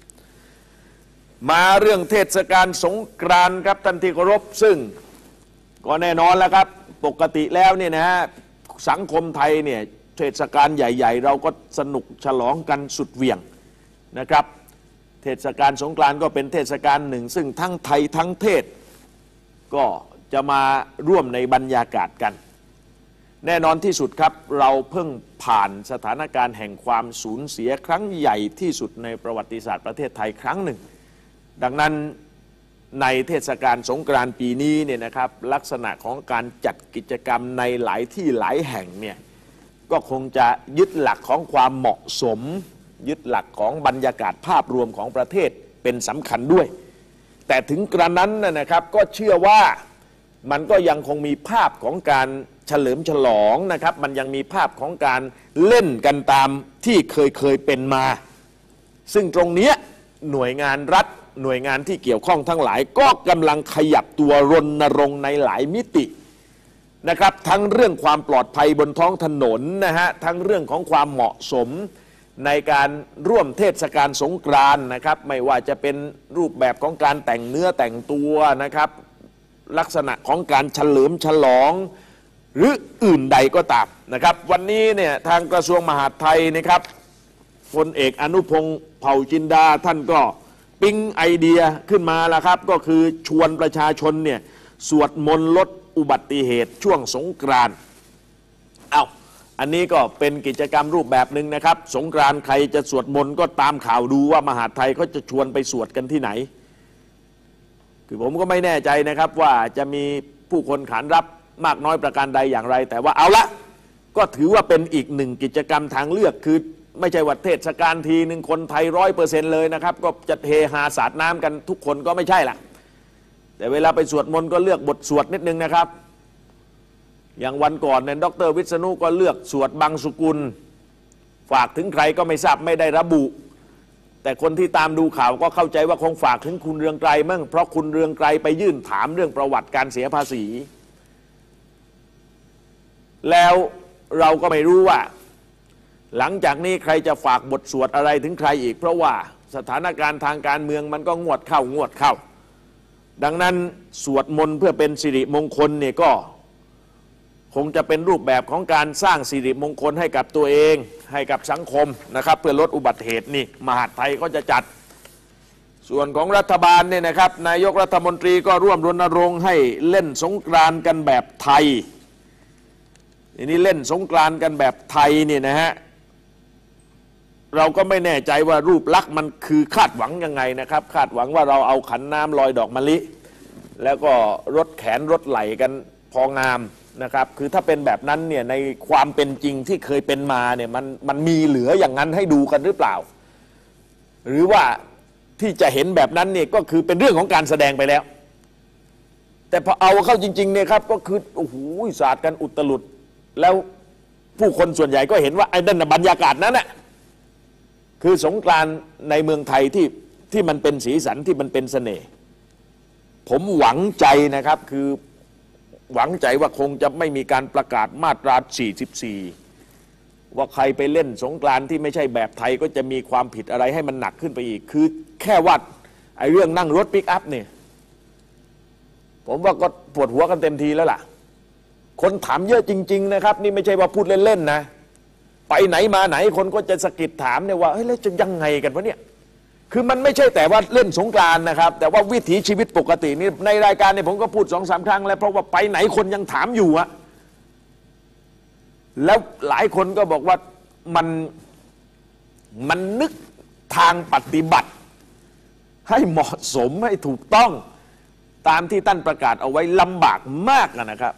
มาเรื่องเทศกาลสงกรานต์ครับท่านที่เคารพซึ่งก็แน่นอนแล้วครับปกติแล้วเนี่ยนะฮะสังคมไทยเนี่ยเทศกาลใหญ่ๆเราก็สนุกฉลองกันสุดเหวี่ยงนะครับเทศกาลสงกรานต์ก็เป็นเทศกาลหนึ่งซึ่งทั้งไทยทั้งเทศก็จะมาร่วมในบรรยากาศกันแน่นอนที่สุดครับเราเพิ่งผ่านสถานการณ์แห่งความสูญเสียครั้งใหญ่ที่สุดในประวัติศาสตร์ประเทศไทยครั้งหนึ่งดังนั้นในเทศกาลสงกรานต์ปีนี้เนี่ยนะครับลักษณะของการจัดกิจกรรมในหลายที่หลายแห่งเนี่ยก็คงจะยึดหลักของความเหมาะสมยึดหลักของบรรยากาศภาพรวมของประเทศเป็นสำคัญด้วยแต่ถึงกระนั้นนะครับก็เชื่อว่ามันก็ยังคงมีภาพของการเฉลิมฉลองนะครับมันยังมีภาพของการเล่นกันตามที่เคยเคยเป็นมาซึ่งตรงนี้หน่วยงานรัฐหน่วยงานที่เกี่ยวข้องทั้งหลายก็กำลังขยับตัวรณรงค์ในหลายมิตินะครับทั้งเรื่องความปลอดภัยบนท้องถนนนะฮะทั้งเรื่องของความเหมาะสมในการร่วมเทศกาลสงกรานต์นะครับไม่ว่าจะเป็นรูปแบบของการแต่งเนื้อแต่งตัวนะครับลักษณะของการเฉลิมฉลองหรืออื่นใดก็ตามนะครับวันนี้เนี่ยทางกระทรวงมหาดไทยนะครับพลเอกอนุพงษ์เผ่าจินดาท่านก็ปิ๊งไอเดียขึ้นมาแล้วครับก็คือชวนประชาชนเนี่ยสวดมนต์ลดอุบัติเหตุช่วงสงกรานต์เอา้าอันนี้ก็เป็นกิจกรรมรูปแบบหนึ่งนะครับสงกรานต์ใครจะสวดมนต์ก็ตามข่าวดูว่ามหาดไทยเขาจะชวนไปสวดกันที่ไหนคือผมก็ไม่แน่ใจนะครับว่าจะมีผู้คนขานรับมากน้อยประการใดอย่างไรแต่ว่าเอาละก็ถือว่าเป็นอีกหนึ่งกิจกรรมทางเลือกคือไม่ใช่ว่าเทศกาลทีหนึ่งคนไทยร้อยเปอร์เซ็นต์เลยนะครับก็จะเฮฮาสาดน้ำกันทุกคนก็ไม่ใช่ละแต่เวลาไปสวดมนต์ก็เลือกบทสวดนิดนึงนะครับอย่างวันก่อนเนี่ยดร.วิษณุก็เลือกสวดบางสุกุลฝากถึงใครก็ไม่ทราบไม่ได้ระบุ แต่คนที่ตามดูข่าวก็เข้าใจว่าคงฝากถึงคุณเรืองไกรมั่งเพราะคุณเรืองไกรไปยื่นถามเรื่องประวัติการเสียภาษีแล้วเราก็ไม่รู้ว่าหลังจากนี้ใครจะฝากบทสวดอะไรถึงใครอีกเพราะว่าสถานการณ์ทางการเมืองมันก็งวดเข้างวดเข้าดังนั้นสวดมนต์เพื่อเป็นสิริมงคลเนี่ยก็คงจะเป็นรูปแบบของการสร้างสิริมงคลให้กับตัวเองให้กับสังคมนะครับเพื่อลดอุบัติเหตุนี่มหาดไทยก็จะจัดส่วนของรัฐบาลเนี่ยนะครับนายกรัฐมนตรีก็ร่วมรณรงค์ให้เล่นสงกรานต์กันแบบไทยทีนี้เล่นสงกรานต์กันแบบไทยเนี่ยนะฮะเราก็ไม่แน่ใจว่ารูปลักษณ์มันคือคาดหวังยังไงนะครับคาดหวังว่าเราเอาขันน้ำลอยดอกมะลิแล้วก็รถแขนรถไหล่กันพองามนะครับคือถ้าเป็นแบบนั้นเนี่ยในความเป็นจริงที่เคยเป็นมาเนี่ยมันมันมีเหลืออย่างนั้นให้ดูกันหรือเปล่าหรือว่าที่จะเห็นแบบนั้นเนี่ยก็คือเป็นเรื่องของการแสดงไปแล้วแต่พอเอาเข้าจริงๆเนี่ยครับก็คือโอ้โหสาดกันอุตลุดแล้วผู้คนส่วนใหญ่ก็เห็นว่าไอ้นั่นบรรยากาศนั้นน่ะคือสงกรานต์ในเมืองไทยที่ที่มันเป็นสีสันที่มันเป็นเสน่ห์ผมหวังใจนะครับคือหวังใจว่าคงจะไม่มีการประกาศมาตราสี่สิบสี่ว่าใครไปเล่นสงกรานต์ที่ไม่ใช่แบบไทยก็จะมีความผิดอะไรให้มันหนักขึ้นไปอีกคือแค่ว่าไอ้เรื่องนั่งรถปิกอัพเนี่ยผมว่าก็ปวดหัวกันเต็มทีแล้วล่ะคนถามเยอะจริงๆนะครับนี่ไม่ใช่ว่าพูดเล่นๆนะไปไหนมาไหนคนก็จะสะกิดถามเนี่ยว่าเฮ้ยแล้วจะยังไงกันวะเนี่ยคือมันไม่ใช่แต่ว่าเล่นสงกรานต์นะครับแต่ว่าวิถีชีวิตปกตินี่ในรายการเนี่ยผมก็พูดสองสามครั้งแล้วเพราะว่าไปไหนคนยังถามอยู่อะแล้วหลายคนก็บอกว่ามันมันนึกทางปฏิบัติให้เหมาะสมให้ถูกต้องตามที่ท่านประกาศเอาไว้ลำบากมากนะครับ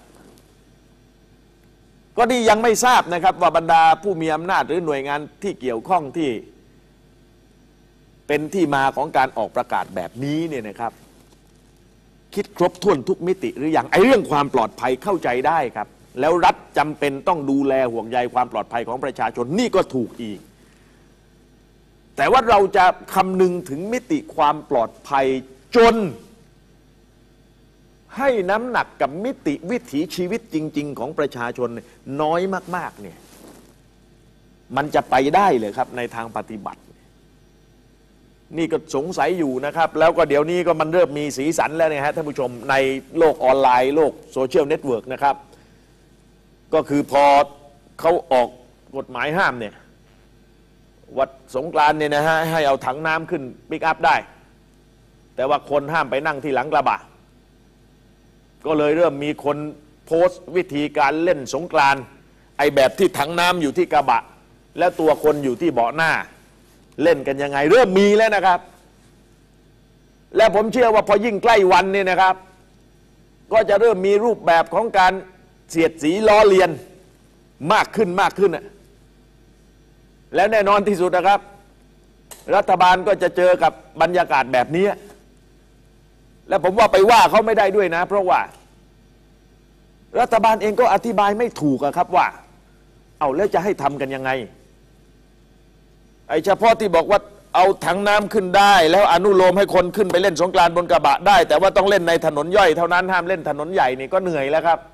ก็ดียังไม่ทราบนะครับว่าบรรดาผู้มีอำนาจหรือหน่วยงานที่เกี่ยวข้องที่เป็นที่มาของการออกประกาศแบบนี้เนี่ยนะครับคิดครบถ้วนทุกมิติหรือยังไอ้เรื่องความปลอดภัยเข้าใจได้ครับแล้วรัฐจำเป็นต้องดูแลห่วงใยความปลอดภัยของประชาชนนี่ก็ถูกอีกแต่ว่าเราจะคำนึงถึงมิติความปลอดภัยจนให้น้ำหนักกับมิติวิถีชีวิตจริงๆของประชาชนน้อยมากๆเนี่ยมันจะไปได้เลยครับในทางปฏิบัตินี่ก็สงสัยอยู่นะครับแล้วก็เดี๋ยวนี้ก็มันเริ่มมีสีสันแล้วเนี่ยฮะท่านผู้ชมในโลกออนไลน์โลกโซเชียลเน็ตเวิร์กนะครับก็คือพอเขาออกกฎหมายห้ามเนี่ยวัดสงกรานต์เนี่ยนะฮะให้เอาถังน้ำขึ้นปิกอัพได้แต่ว่าคนห้ามไปนั่งที่หลังกระบะก็เลยเริ่มมีคนโพสต์วิธีการเล่นสงกรานต์ไอแบบที่ถังน้ำอยู่ที่กระบะแล้วตัวคนอยู่ที่เบาะหน้าเล่นกันยังไงเริ่มมีแล้วนะครับและผมเชื่อว่าพอยิ่งใกล้วันเนี่ยนะครับก็จะเริ่มมีรูปแบบของการเสียดสีล้อเลียนมากขึ้นมากขึ้นนะแล้วแน่นอนที่สุดนะครับรัฐบาลก็จะเจอกับบรรยากาศแบบนี้และผมว่าไปว่าเขาไม่ได้ด้วยนะเพราะว่ารัฐบาลเองก็อธิบายไม่ถูกครับว่าเอาแล้วจะให้ทำกันยังไงไอ้เฉพาะที่บอกว่าเอาถังน้ำขึ้นได้แล้วอนุโลมให้คนขึ้นไปเล่นสงกรานต์บนกระบะได้แต่ว่าต้องเล่นในถนนย่อยเท่านั้นห้ามเล่นถนนใหญ่นี่ก็เหนื่อยแล้วครับ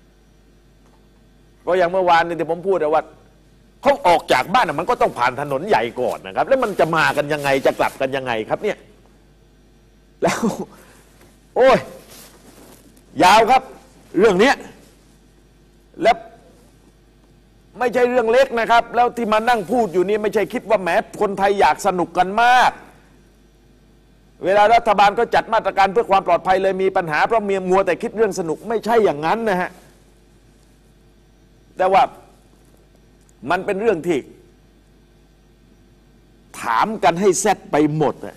ก็อย่างเมื่อวานนี่ที่ผมพูดว่าเขาออกจากบ้านมันก็ต้องผ่านถนนใหญ่ก่อนนะครับแล้วมันจะมากันยังไงจะกลับกันยังไงครับเนี่ยแล้วโอ้ยยาวครับเรื่องนี้และไม่ใช่เรื่องเล็กนะครับแล้วที่มานั่งพูดอยู่นี่ไม่ใช่คิดว่าแหมคนไทยอยากสนุกกันมากเวลารัฐบาลก็จัดมาตรการเพื่อความปลอดภัยเลยมีปัญหาเพราะเมียมัวแต่คิดเรื่องสนุกไม่ใช่อย่างนั้นนะฮะแต่ว่ามันเป็นเรื่องที่ถามกันให้แซดไปหมด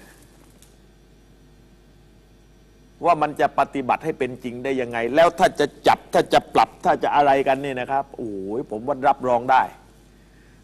ว่ามันจะปฏิบัติให้เป็นจริงได้ยังไงแล้วถ้าจะจับถ้าจะปรับถ้าจะอะไรกันนี่นะครับโอ้ยผมว่ารับรองได้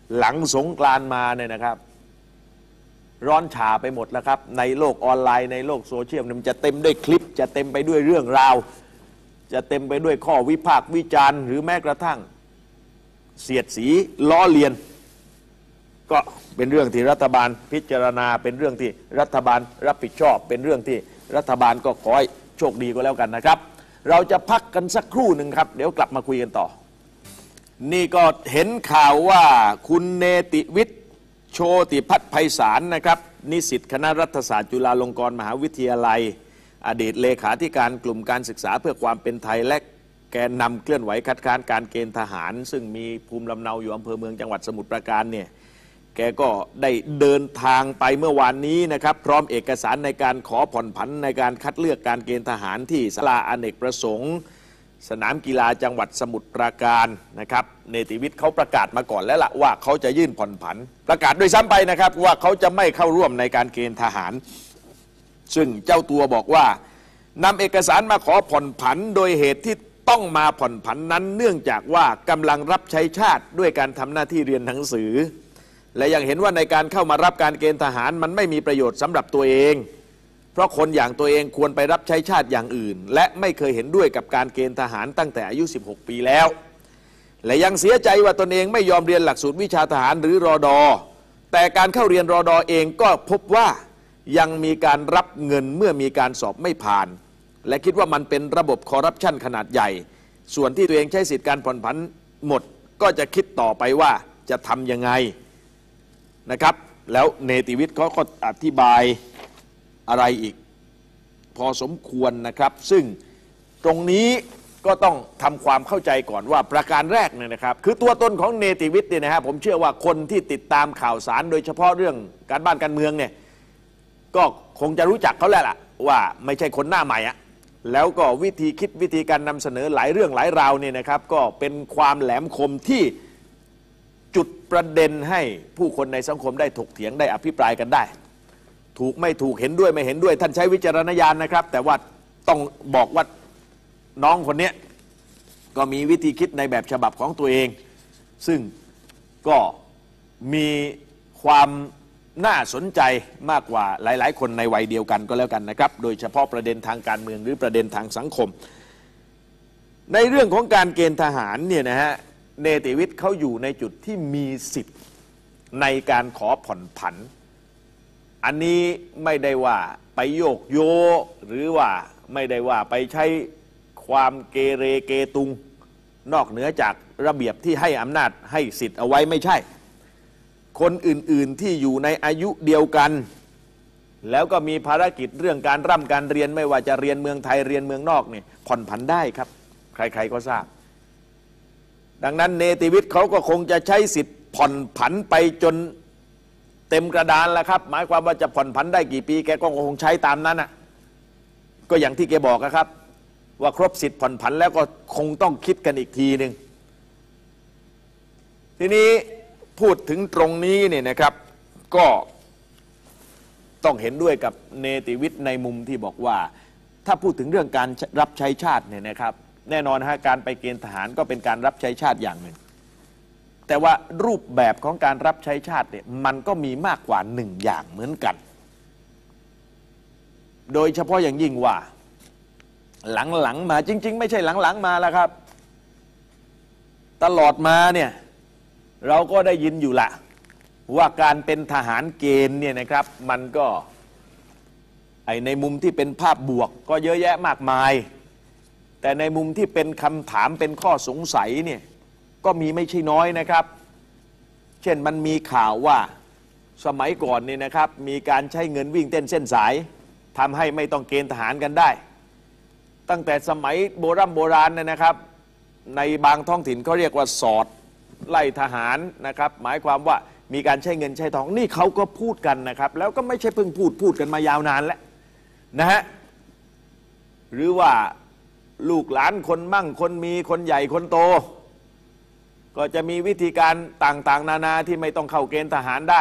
หลังสงกรานต์มาเนี่ยนะครับร้อนฉาไปหมดแล้วครับในโลกออนไลน์ในโลกโซเชียลมันจะเต็มด้วยคลิปจะเต็มไปด้วยเรื่องราวจะเต็มไปด้วยข้อวิพากษ์วิจารณ์หรือแม้กระทั่งเสียดสีล้อเลียนก็เป็นเรื่องที่รัฐบาลพิจารณาเป็นเรื่องที่รัฐบาลรับผิดชอบเป็นเรื่องที่รัฐบาลก็ขอให้โชคดีก็แล้วกันนะครับเราจะพักกันสักครู่หนึ่งครับเดี๋ยวกลับมาคุยกันต่อนี่ก็เห็นข่าวว่าคุณเนติวิทย์โชติพัฒน์ไพศาลนะครับนิสิตคณะรัฐศาสตร์จุฬาลงกรณ์มหาวิทยาลัยอดีตเลขาธิการกลุ่มการศึกษาเพื่อความเป็นไทยและแกนนำเคลื่อนไหวคัดค้านการเกณฑ์ทหารซึ่งมีภูมิลำเนาอยู่อำเภอเมืองจังหวัดสมุทรปราการเนี่ยแกก็ได้เดินทางไปเมื่อวานนี้นะครับพร้อมเอกสารในการขอผ่อนผันในการคัดเลือกการเกณฑ์ทหารที่ศาลาอเนกประสงค์สนามกีฬาจังหวัดสมุทรปราการนะครับเนติวิทย์เขาประกาศมาก่อนแล้วล่ะว่าเขาจะยื่นผ่อนผันประกาศด้วยซ้ำไปนะครับว่าเขาจะไม่เข้าร่วมในการเกณฑ์ทหารซึ่งเจ้าตัวบอกว่านำเอกสารมาขอผ่อนผันโดยเหตุที่ต้องมาผ่อนผันนั้นเนื่องจากว่ากำลังรับใช้ชาติด้วยการทำหน้าที่เรียนหนังสือและยังเห็นว่าในการเข้ามารับการเกณฑ์ทหารมันไม่มีประโยชน์สำหรับตัวเองเพราะคนอย่างตัวเองควรไปรับใช้ชาติอย่างอื่นและไม่เคยเห็นด้วยกับการเกณฑ์ทหารตั้งแต่อายุสิบหกปีแล้วและยังเสียใจว่าตนเองไม่ยอมเรียนหลักสูตรวิชาทหารหรือรอดอแต่การเข้าเรียนรอดอเองก็พบว่ายังมีการรับเงินเมื่อมีการสอบไม่ผ่านและคิดว่ามันเป็นระบบคอร์รัปชันขนาดใหญ่ส่วนที่ตัวเองใช้สิทธิการผ่อนผันหมดก็จะคิดต่อไปว่าจะทำยังไงนะครับแล้วเนติวิทย์เขาก็อธิบายอะไรอีกพอสมควรนะครับซึ่งตรงนี้ก็ต้องทำความเข้าใจก่อนว่าประการแรกเนี่ยนะครับคือตัวตนของเนติวิทย์เนี่ยนะฮะผมเชื่อว่าคนที่ติดตามข่าวสารโดยเฉพาะเรื่องการบ้านการเมืองเนี่ยก็คงจะรู้จักเขาแล้วล่ะว่าไม่ใช่คนหน้าใหม่อะแล้วก็วิธีคิดวิธีการนำเสนอหลายเรื่องหลายราวเนี่ยนะครับก็เป็นความแหลมคมที่จุดประเด็นให้ผู้คนในสังคมได้ถกเถียงได้อภิปรายกันได้ถูกไม่ถูกเห็นด้วยไม่เห็นด้วยท่านใช้วิจารณญาณนะครับแต่ว่าต้องบอกว่าน้องคนนี้ก็มีวิธีคิดในแบบฉบับของตัวเองซึ่งก็มีความน่าสนใจมากกว่าหลายๆคนในวัยเดียวกันก็แล้วกันนะครับโดยเฉพาะประเด็นทางการเมืองหรือประเด็นทางสังคมในเรื่องของการเกณฑ์ทหารเนี่ยนะฮะเนติวิทย์เขาอยู่ในจุดที่มีสิทธิ์ในการขอผ่อนผันอันนี้ไม่ได้ว่าไปโยกโยหรือว่าไม่ได้ว่าไปใช้ความเกเรเกตุงนอกเหนือจากระเบียบที่ให้อำนาจให้สิทธิ์เอาไว้ไม่ใช่คนอื่นๆที่อยู่ในอายุเดียวกันแล้วก็มีภารกิจเรื่องการร่ำการเรียนไม่ว่าจะเรียนเมืองไทยเรียนเมืองนอกเนี่ยผ่อนผันได้ครับใครๆก็ทราบดังนั้นเนติวิทย์เขาก็คงจะใช้สิทธิ์ผ่อนผันไปจนเต็มกระดานแล้วครับหมายความว่าจะผ่อนผันได้กี่ปีแกก็คงใช้ตามนั้นอ่ะก็อย่างที่แกบอกนะครับว่าครบสิทธิ์ผ่อนผันแล้วก็คงต้องคิดกันอีกทีหนึ่งทีนี้พูดถึงตรงนี้เนี่ยนะครับก็ต้องเห็นด้วยกับเนติวิทย์ในมุมที่บอกว่าถ้าพูดถึงเรื่องการรับใช้ชาติเนี่ยนะครับแน่นอนฮะการไปเกณฑ์ทหารก็เป็นการรับใช้ชาติอย่างหนึ่งแต่ว่ารูปแบบของการรับใช้ชาติเนี่ยมันก็มีมากกว่าหนึ่งอย่างเหมือนกันโดยเฉพาะอย่างยิ่งว่าหลังๆมาจริงๆไม่ใช่หลังๆมาแล้วครับตลอดมาเนี่ยเราก็ได้ยินอยู่ละว่าการเป็นทหารเกณฑ์เนี่ยนะครับมันก็ไอในมุมที่เป็นภาพบวกก็เยอะแยะมากมายแต่ในมุมที่เป็นคำถามเป็นข้อสงสัยเนี่ยก็มีไม่ใช่น้อยนะครับเช่นมันมีข่าวว่าสมัยก่อนนี่นะครับมีการใช้เงินวิ่งเต้นเส้นสายทำให้ไม่ต้องเกณฑ์ทหารกันได้ตั้งแต่สมัยโบราณโบราณเนี่ยนะครับในบางท้องถิ่นเขาเรียกว่าสอดไล่ทหารนะครับหมายความว่ามีการใช้เงินใช้ทองนี่เขาก็พูดกันนะครับแล้วก็ไม่ใช่เพิ่งพูดพูดกันมายาวนานแล้วนะฮะหรือว่าลูกหลานคนมั่งคนมีคนใหญ่คนโตก็จะมีวิธีการต่างๆนานาที่ไม่ต้องเข้าเกณฑ์ทหารได้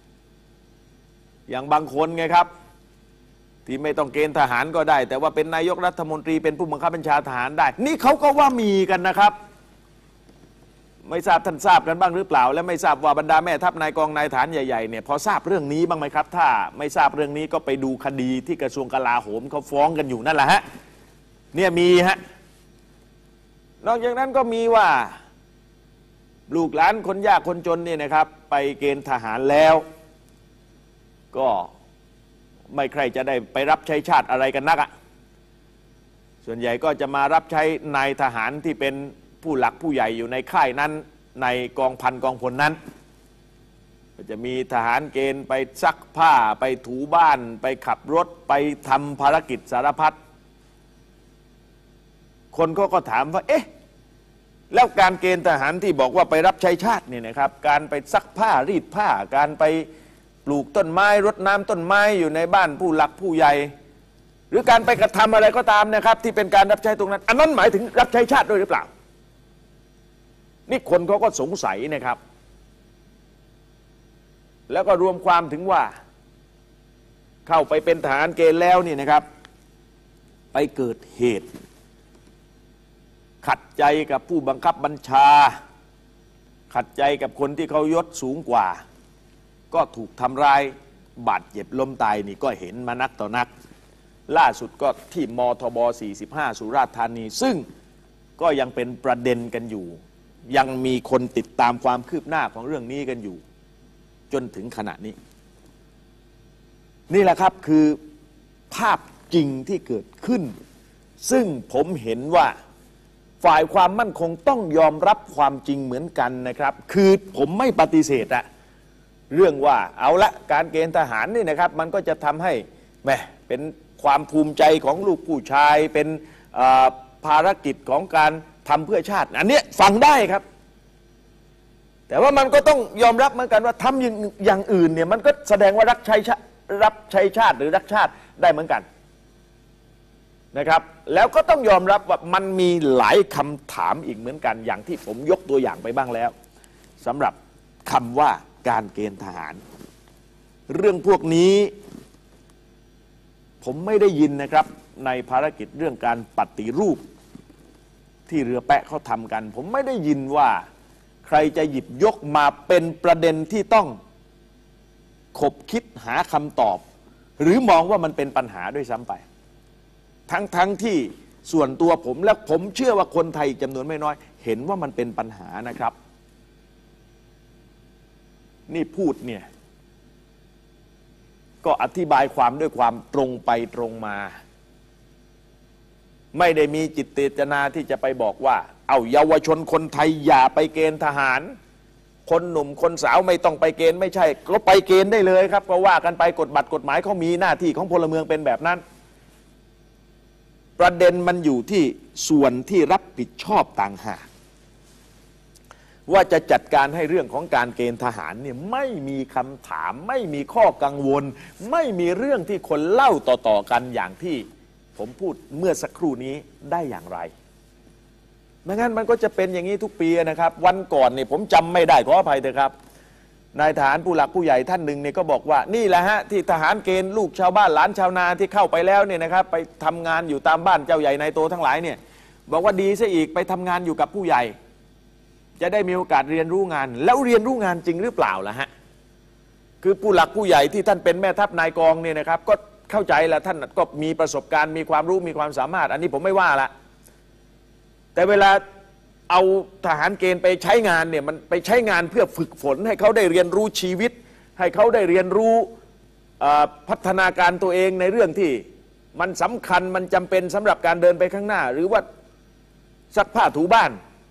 อย่างบางคนไงครับที่ไม่ต้องเกณฑ์ทหารก็ได้แต่ว่าเป็นนายกรัฐมนตรีเป็นผู้บังคับบัญชาทหารได้นี่เขาก็ว่ามีกันนะครับไม่ทราบท่านทราบกันบ้างหรือเปล่าและไม่ทราบว่าบรรดาแม่ทัพนายกองนายฐานใหญ่ๆเนี่ยพอทราบเรื่องนี้บ้างไหมครับถ้าไม่ทราบเรื่องนี้ก็ไปดูคดีที่กระทรวงกลาโหมเขาฟ้องกันอยู่นั่นแหละฮะเนี่ยมีฮะนอกจากนั้นก็มีว่าลูกหลานคนยากคนจนเนี่ยนะครับไปเกณฑ์ทหารแล้วก็ไม่ใครจะได้ไปรับใช้ชาติอะไรกันนักอะส่วนใหญ่ก็จะมารับใช้นายทหารที่เป็นผู้หลักผู้ใหญ่อยู่ในค่ายนั้นในกองพันกองพลนั้นก็จะมีทหารเกณฑ์ไปซักผ้าไปถูบ้านไปขับรถไปทำภารกิจสารพัดคนก็ก็ถามว่าเอ๊ะแล้วการเกณฑ์ทหารที่บอกว่าไปรับใช้ชาติเนี่ยนะครับการไปซักผ้ารีดผ้าการไปปลูกต้นไม้รดน้ำต้นไม้อยู่ในบ้านผู้หลักผู้ใหญ่หรือการไปกระทำอะไรก็ตามนะครับที่เป็นการรับใช้ตรงนั้นอันนั้นหมายถึงรับใช้ชาติด้วยหรือเปล่านี่คนเขาก็สงสัยนะครับแล้วก็รวมความถึงว่าเข้าไปเป็นทหารเกณฑ์แล้วนี่นะครับไปเกิดเหตุขัดใจกับผู้บังคับบัญชาขัดใจกับคนที่เขายศสูงกว่าก็ถูกทำร้ายบาดเจ็บล้มตายนี่ก็เห็นมานักต่อนักล่าสุดก็ที่มทบสี่สิบห้าสุราษฎร์ธานีซึ่งก็ยังเป็นประเด็นกันอยู่ยังมีคนติดตามความคืบหน้าของเรื่องนี้กันอยู่จนถึงขณะนี้นี่แหละครับคือภาพจริงที่เกิดขึ้นซึ่งผมเห็นว่าฝ่ายความมั่นคงต้องยอมรับความจริงเหมือนกันนะครับคือผมไม่ปฏิเสธอะเรื่องว่าเอาละการเกณฑ์ทหารนี่นะครับมันก็จะทำให้แหมเป็นความภูมิใจของลูกผู้ชายเป็นภารกิจของการทำเพื่อชาติอันนี้ฟังได้ครับแต่ว่ามันก็ต้องยอมรับเหมือนกันว่าทำอย่างอย่างอื่นเนี่ยมันก็แสดงว่ารักใช้รับใช้ชาติหรือรักชาติได้เหมือนกันนะครับแล้วก็ต้องยอมรับว่ามันมีหลายคำถามอีกเหมือนกันอย่างที่ผมยกตัวอย่างไปบ้างแล้วสำหรับคำว่าการเกณฑ์ทหารเรื่องพวกนี้ผมไม่ได้ยินนะครับในภารกิจเรื่องการปฏิรูปที่เรือแปะเขาทำกันผมไม่ได้ยินว่าใครจะหยิบยกมาเป็นประเด็นที่ต้องขบคิดหาคำตอบหรือมองว่ามันเป็นปัญหาด้วยซ้ำไปทั้งทั้งที่ส่วนตัวผมและผมเชื่อว่าคนไทยจำนวนไม่น้อยเห็นว่ามันเป็นปัญหานะครับนี่พูดเนี่ยก็อธิบายความด้วยความตรงไปตรงมาไม่ได้มีจิตเจตนาที่จะไปบอกว่าเอาเยาวชนคนไทยอย่าไปเกณฑ์ทหารคนหนุ่มคนสาวไม่ต้องไปเกณฑ์ไม่ใช่ก็ไปเกณฑ์ได้เลยครับก็ว่ากันไปกฎบัตรกฎหมายเขามีหน้าที่ของพลเมืองเป็นแบบนั้นประเด็นมันอยู่ที่ส่วนที่รับผิดชอบต่างหากว่าจะจัดการให้เรื่องของการเกณฑ์ทหารเนี่ยไม่มีคำถามไม่มีข้อกังวลไม่มีเรื่องที่คนเล่าต่อๆกันอย่างที่ผมพูดเมื่อสักครู่นี้ได้อย่างไรไม่งั้นมันก็จะเป็นอย่างนี้ทุกปีนะครับวันก่อนเนี่ยผมจำไม่ได้ขออภัยเถอะครับนายทหารผู้หลักผู้ใหญ่ท่านหนึ่งเนี่ยก็บอกว่านี่แหละฮะที่ทหารเกณฑ์ลูกชาวบ้านหลานชาวนาที่เข้าไปแล้วเนี่ยนะครับไปทำงานอยู่ตามบ้านเจ้าใหญ่นายโตทั้งหลายเนี่ยบอกว่าดีซะอีกไปทำงานอยู่กับผู้ใหญ่จะได้มีโอกาสเรียนรู้งานแล้วเรียนรู้งานจริงหรือเปล่าล่ะฮะคือผู้หลักผู้ใหญ่ที่ท่านเป็นแม่ทัพนายกองเนี่ยนะครับก็เข้าใจแหละท่านก็มีประสบการณ์มีความรู้มีความสามารถอันนี้ผมไม่ว่าละแต่เวลาเอาทหารเกณฑ์ไปใช้งานเนี่ยมันไปใช้งานเพื่อฝึกฝนให้เขาได้เรียนรู้ชีวิตให้เขาได้เรียนรู้พัฒนาการตัวเองในเรื่องที่มันสำคัญมันจำเป็นสำหรับการเดินไปข้างหน้าหรือว่าซักผ้าถูบ้าน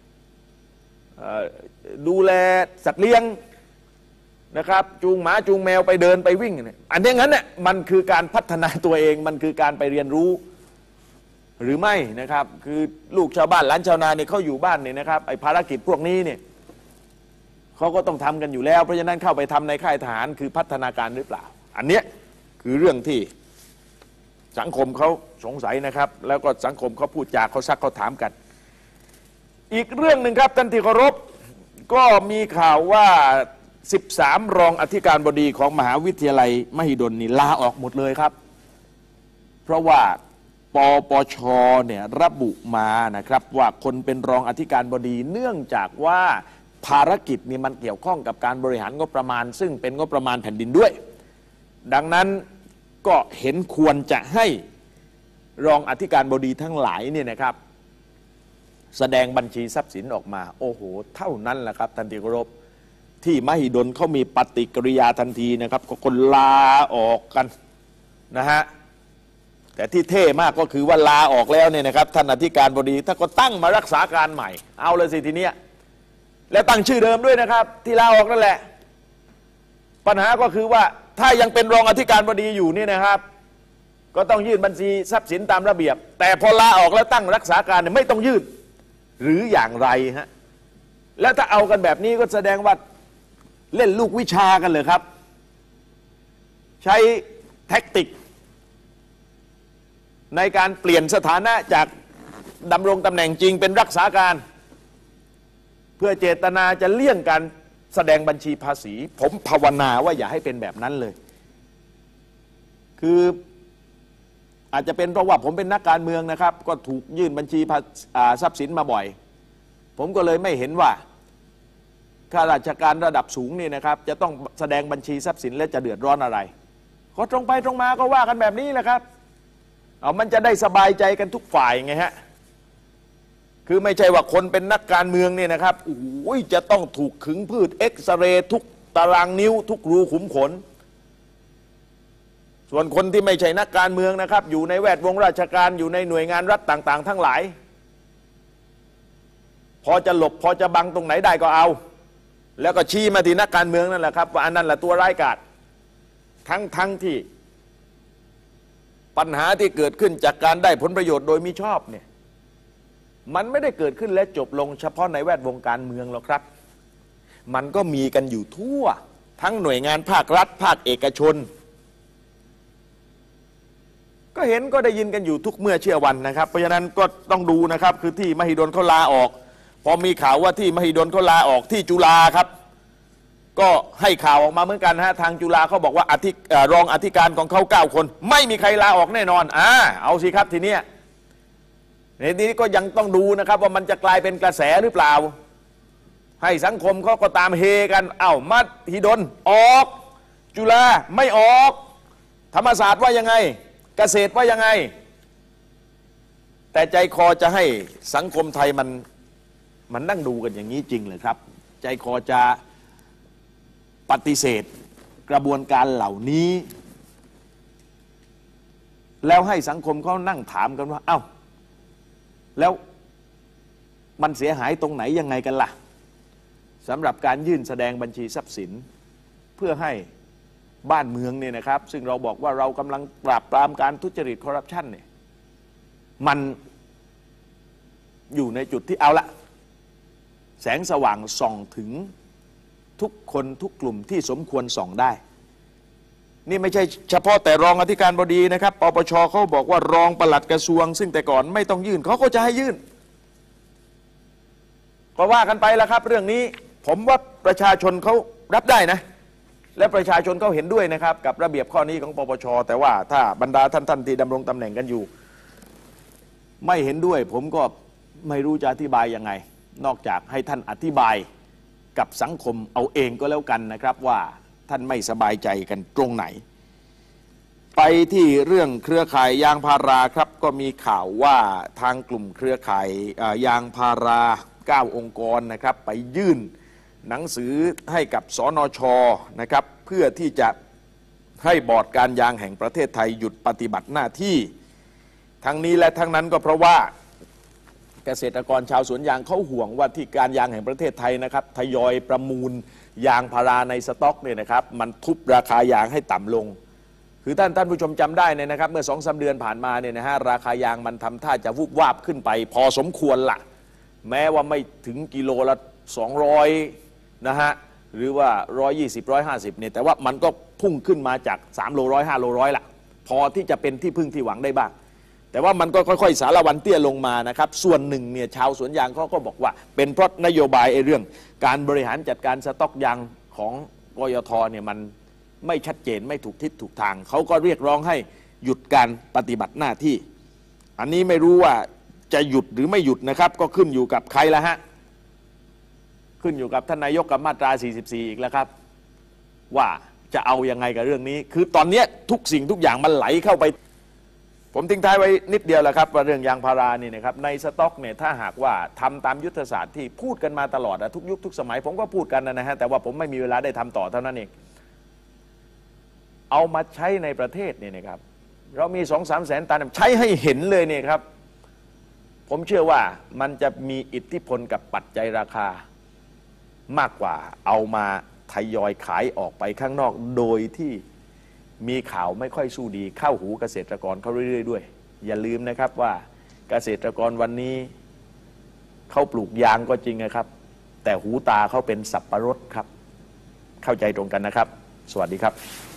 ดูแลสัตว์เลี้ยงนะครับจูงหมาจูงแมวไปเดินไปวิ่งอันนี้งั้นเนี่ยมันคือการพัฒนาตัวเองมันคือการไปเรียนรู้หรือไม่นะครับคือลูกชาวบ้านหลานชาวนาเนี่ยเขาอยู่บ้านเนี่ยนะครับไอ้ภารกิจพวกนี้เนี่ยเขาก็ต้องทำกันอยู่แล้วเพราะฉะนั้นเข้าไปทำในค่ายทหารคือพัฒนาการหรือเปล่าอันเนี้ยคือเรื่องที่สังคมเขาสงสัยนะครับแล้วก็สังคมเขาพูดจาเขาซักเขาถามกันอีกเรื่องหนึ่งครับท่านที่เคารพก็มีข่าวว่าสิบสามรองอธิการบดีของมหาวิทยาลัยมหิดลนี่ลาออกหมดเลยครับเพราะว่าปปชเนี่ยระบุมานะครับว่าคนเป็นรองอธิการบดีเนื่องจากว่าภารกิจนี่มันเกี่ยวข้องกับการบริหารงบประมาณซึ่งเป็นงบประมาณแผ่นดินด้วยดังนั้นก็เห็นควรจะให้รองอธิการบดีทั้งหลายเนี่ยนะครับแสดงบัญชีทรัพย์สินออกมาโอ้โหเท่านั้นแหละครับท่านที่เคารพที่มหิดลเขามีปฏิกิริยาทันทีนะครับก็คนลาออกกันนะฮะแต่ที่เท่มากก็คือว่าลาออกแล้วเนี่ยนะครับท่านอธิการบดีถ้าก็ตั้งมารักษาการใหม่เอาเลยสิทีเนี้ยแล้วตั้งชื่อเดิมด้วยนะครับที่ลาออกนั่นแหละปัญหาก็คือว่าถ้ายังเป็นรองอธิการบดีอยู่นี่นะครับก็ต้องยื่นบัญชีทรัพย์สินตามระเบียบแต่พอลาออกแล้วตั้งรักษาการเนี่ยไม่ต้องยื่นหรืออย่างไรฮะแล้วถ้าเอากันแบบนี้ก็แสดงว่าเล่นลูกวิชากันเลยครับใช้แท็กติกในการเปลี่ยนสถานะจากดำรงตำแหน่งจริงเป็นรักษาการเพื่อเจตนาจะเลี่ยงการแสดงบัญชีภาษีผมภาวนาว่าอย่าให้เป็นแบบนั้นเลยคืออาจจะเป็นเพราะว่าผมเป็นนักการเมืองนะครับก็ถูกยื่นบัญชีทรัพย์สินมาบ่อยผมก็เลยไม่เห็นว่าข้าราชการระดับสูงนี่นะครับจะต้องแสดงบัญชีทรัพย์สินและจะเดือดร้อนอะไรก็ตรงไปตรงมาก็ว่ากันแบบนี้แหละครับเอามันจะได้สบายใจกันทุกฝ่ายไงฮะคือไม่ใช่ว่าคนเป็นนักการเมืองเนี่ยนะครับโอ้ยจะต้องถูกขึงพืชเอ็กซเรย์ทุกตารางนิ้วทุกรูขุมขนส่วนคนที่ไม่ใช่นักการเมืองนะครับอยู่ในแวดวงราชการอยู่ในหน่วยงานรัฐต่างๆทั้งหลายพอจะหลบพอจะบังตรงไหนได้ก็เอาแล้วก็ชี้มาที่นักการเมืองนั่นแหละครับว่าอันนั้นแหละตัวร้ายกาจทั้งทั้งที่ปัญหาที่เกิดขึ้นจากการได้ผลประโยชน์โดยมิชอบเนี่ยมันไม่ได้เกิดขึ้นและจบลงเฉพาะในแวดวงการเมืองหรอกครับมันก็มีกันอยู่ทั่วทั้งหน่วยงานภาครัฐภาคเอกชนก็เห็นก็ได้ยินกันอยู่ทุกเมื่อเชื่อวันนะครับเพราะฉะนั้นก็ต้องดูนะครับคือที่มหิดลเขาลาออกพอมีข่าวว่าที่มหิดลเขาลาออกที่จุฬาครับก็ให้ข่าวออกมาเหมือนกันฮะทางจุฬาเขาบอกว่าอธิรองอธิการของเขาเก้าคนไม่มีใครลาออกแน่นอนอ่าเอาสิครับทีเนี้ยในนี้ก็ยังต้องดูนะครับว่ามันจะกลายเป็นกระแสหรือเปล่าให้สังคมเขาก็ตามเฮกันเอ้ามหิดลออกจุฬาไม่ออกธรรมศาสตร์ว่ายังไงเกษตรว่ายังไงแต่ใจคอจะให้สังคมไทยมันมันนั่งดูกันอย่างนี้จริงเลยครับใจคอจะปฏิเสธกระบวนการเหล่านี้แล้วให้สังคมเขานั่งถามกันว่าเอ้าแล้วมันเสียหายตรงไหนยังไงกันล่ะสำหรับการยื่นแสดงบัญชีทรัพย์สินเพื่อให้บ้านเมืองเนี่ยนะครับซึ่งเราบอกว่าเรากำลังปราบปรามการทุจริตคอร์รัปชันเนี่ยมันอยู่ในจุดที่เอาละแสงสว่างส่องถึงทุกคนทุกกลุ่มที่สมควรส่องได้นี่ไม่ใช่เฉพาะแต่รองอธิการบดีนะครับปปชเขาบอกว่ารองปลัดกระทรวงซึ่งแต่ก่อนไม่ต้องยื่นเขาก็จะให้ยื่นก็ว่ากันไปแล้วครับเรื่องนี้ผมว่าประชาชนเขารับได้นะและประชาชนเขาเห็นด้วยนะครับกับระเบียบข้อนี้ของปปชแต่ว่าถ้าบรรดาท่านท่านที่ดำรงตำแหน่งกันอยู่ไม่เห็นด้วยผมก็ไม่รู้จะอธิบายยังไงนอกจากให้ท่านอธิบายกับสังคมเอาเองก็แล้วกันนะครับว่าท่านไม่สบายใจกันตรงไหนไปที่เรื่องเครือข่ายยางพาราครับก็มีข่าวว่าทางกลุ่มเครือข่ายยางพาราเก้าองค์กรนะครับไปยื่นหนังสือให้กับสนช.นะครับเพื่อที่จะให้บอร์ดการยางแห่งประเทศไทยหยุดปฏิบัติหน้าที่ทั้งนี้และทั้งนั้นก็เพราะว่าเกษตรกรชาวสวนยางเขาห่วงว่าที่การยางแห่งประเทศไทยนะครับทยอยประมูลยางพาราในสต็อกเนี่ยนะครับมันทุบราคายางให้ต่ำลงคือท่านท่านผู้ชมจำได้เนี่ยนะครับเมื่อสองสามเดือนผ่านมาเนี่ยนะฮะราคายางมันทำท่าจะวุบวาบขึ้นไปพอสมควรละแม้ว่าไม่ถึงกิโลละสองร้อยนะฮะหรือว่าหนึ่งร้อยยี่สิบ หนึ่งร้อยห้าสิบเนี่ยแต่ว่ามันก็พุ่งขึ้นมาจากสามโลร้อยห้าโลร้อยละพอที่จะเป็นที่พึ่งที่หวังได้บ้างแต่ว่ามันก็ค่อยๆสารวันเตี้ยลงมานะครับส่วนหนึ่งเนี่ยชาวสวนยางเขาก็บอกว่าเป็นเพราะนโยบายไอ้เรื่องการบริหารจัดการสต็อกยางของกยทเนี่ยมันไม่ชัดเจนไม่ถูกทิศถูกทางเขาก็เรียกร้องให้หยุดการปฏิบัติหน้าที่อันนี้ไม่รู้ว่าจะหยุดหรือไม่หยุดนะครับก็ขึ้นอยู่กับใครละฮะขึ้นอยู่กับท่านนายกกับมาตราสี่สิบสี่อีกแล้วครับว่าจะเอายังไงกับเรื่องนี้คือตอนนี้ทุกสิ่งทุกอย่างมันไหลเข้าไปผมทิ้งท้ายไว้นิดเดียวแหละครับว่าเรื่องยางพารานี่นะครับในสต็อกเนี่ยถ้าหากว่าทำตามยุทธศาสตร์ที่พูดกันมาตลอดทุกยุคทุกสมัยผมก็พูดกันนะฮะแต่ว่าผมไม่มีเวลาได้ทำต่อเท่านั้นเองเอามาใช้ในประเทศเนี่ยนะครับเรามีสองสามแสนตันใช้ให้เห็นเลยเนี่ยครับผมเชื่อว่ามันจะมีอิทธิพลกับปัจจัยราคามากกว่าเอามาทยอยขายออกไปข้างนอกโดยที่มีข่าวไม่ค่อยสู้ดีเข้าหูเกษตรกรเขาเรื่อยๆด้วยอย่าลืมนะครับว่าเกษตรกรวันนี้เขาปลูกยางก็จริงนะครับแต่หูตาเขาเป็นสับปะรดครับเข้าใจตรงกันนะครับสวัสดีครับ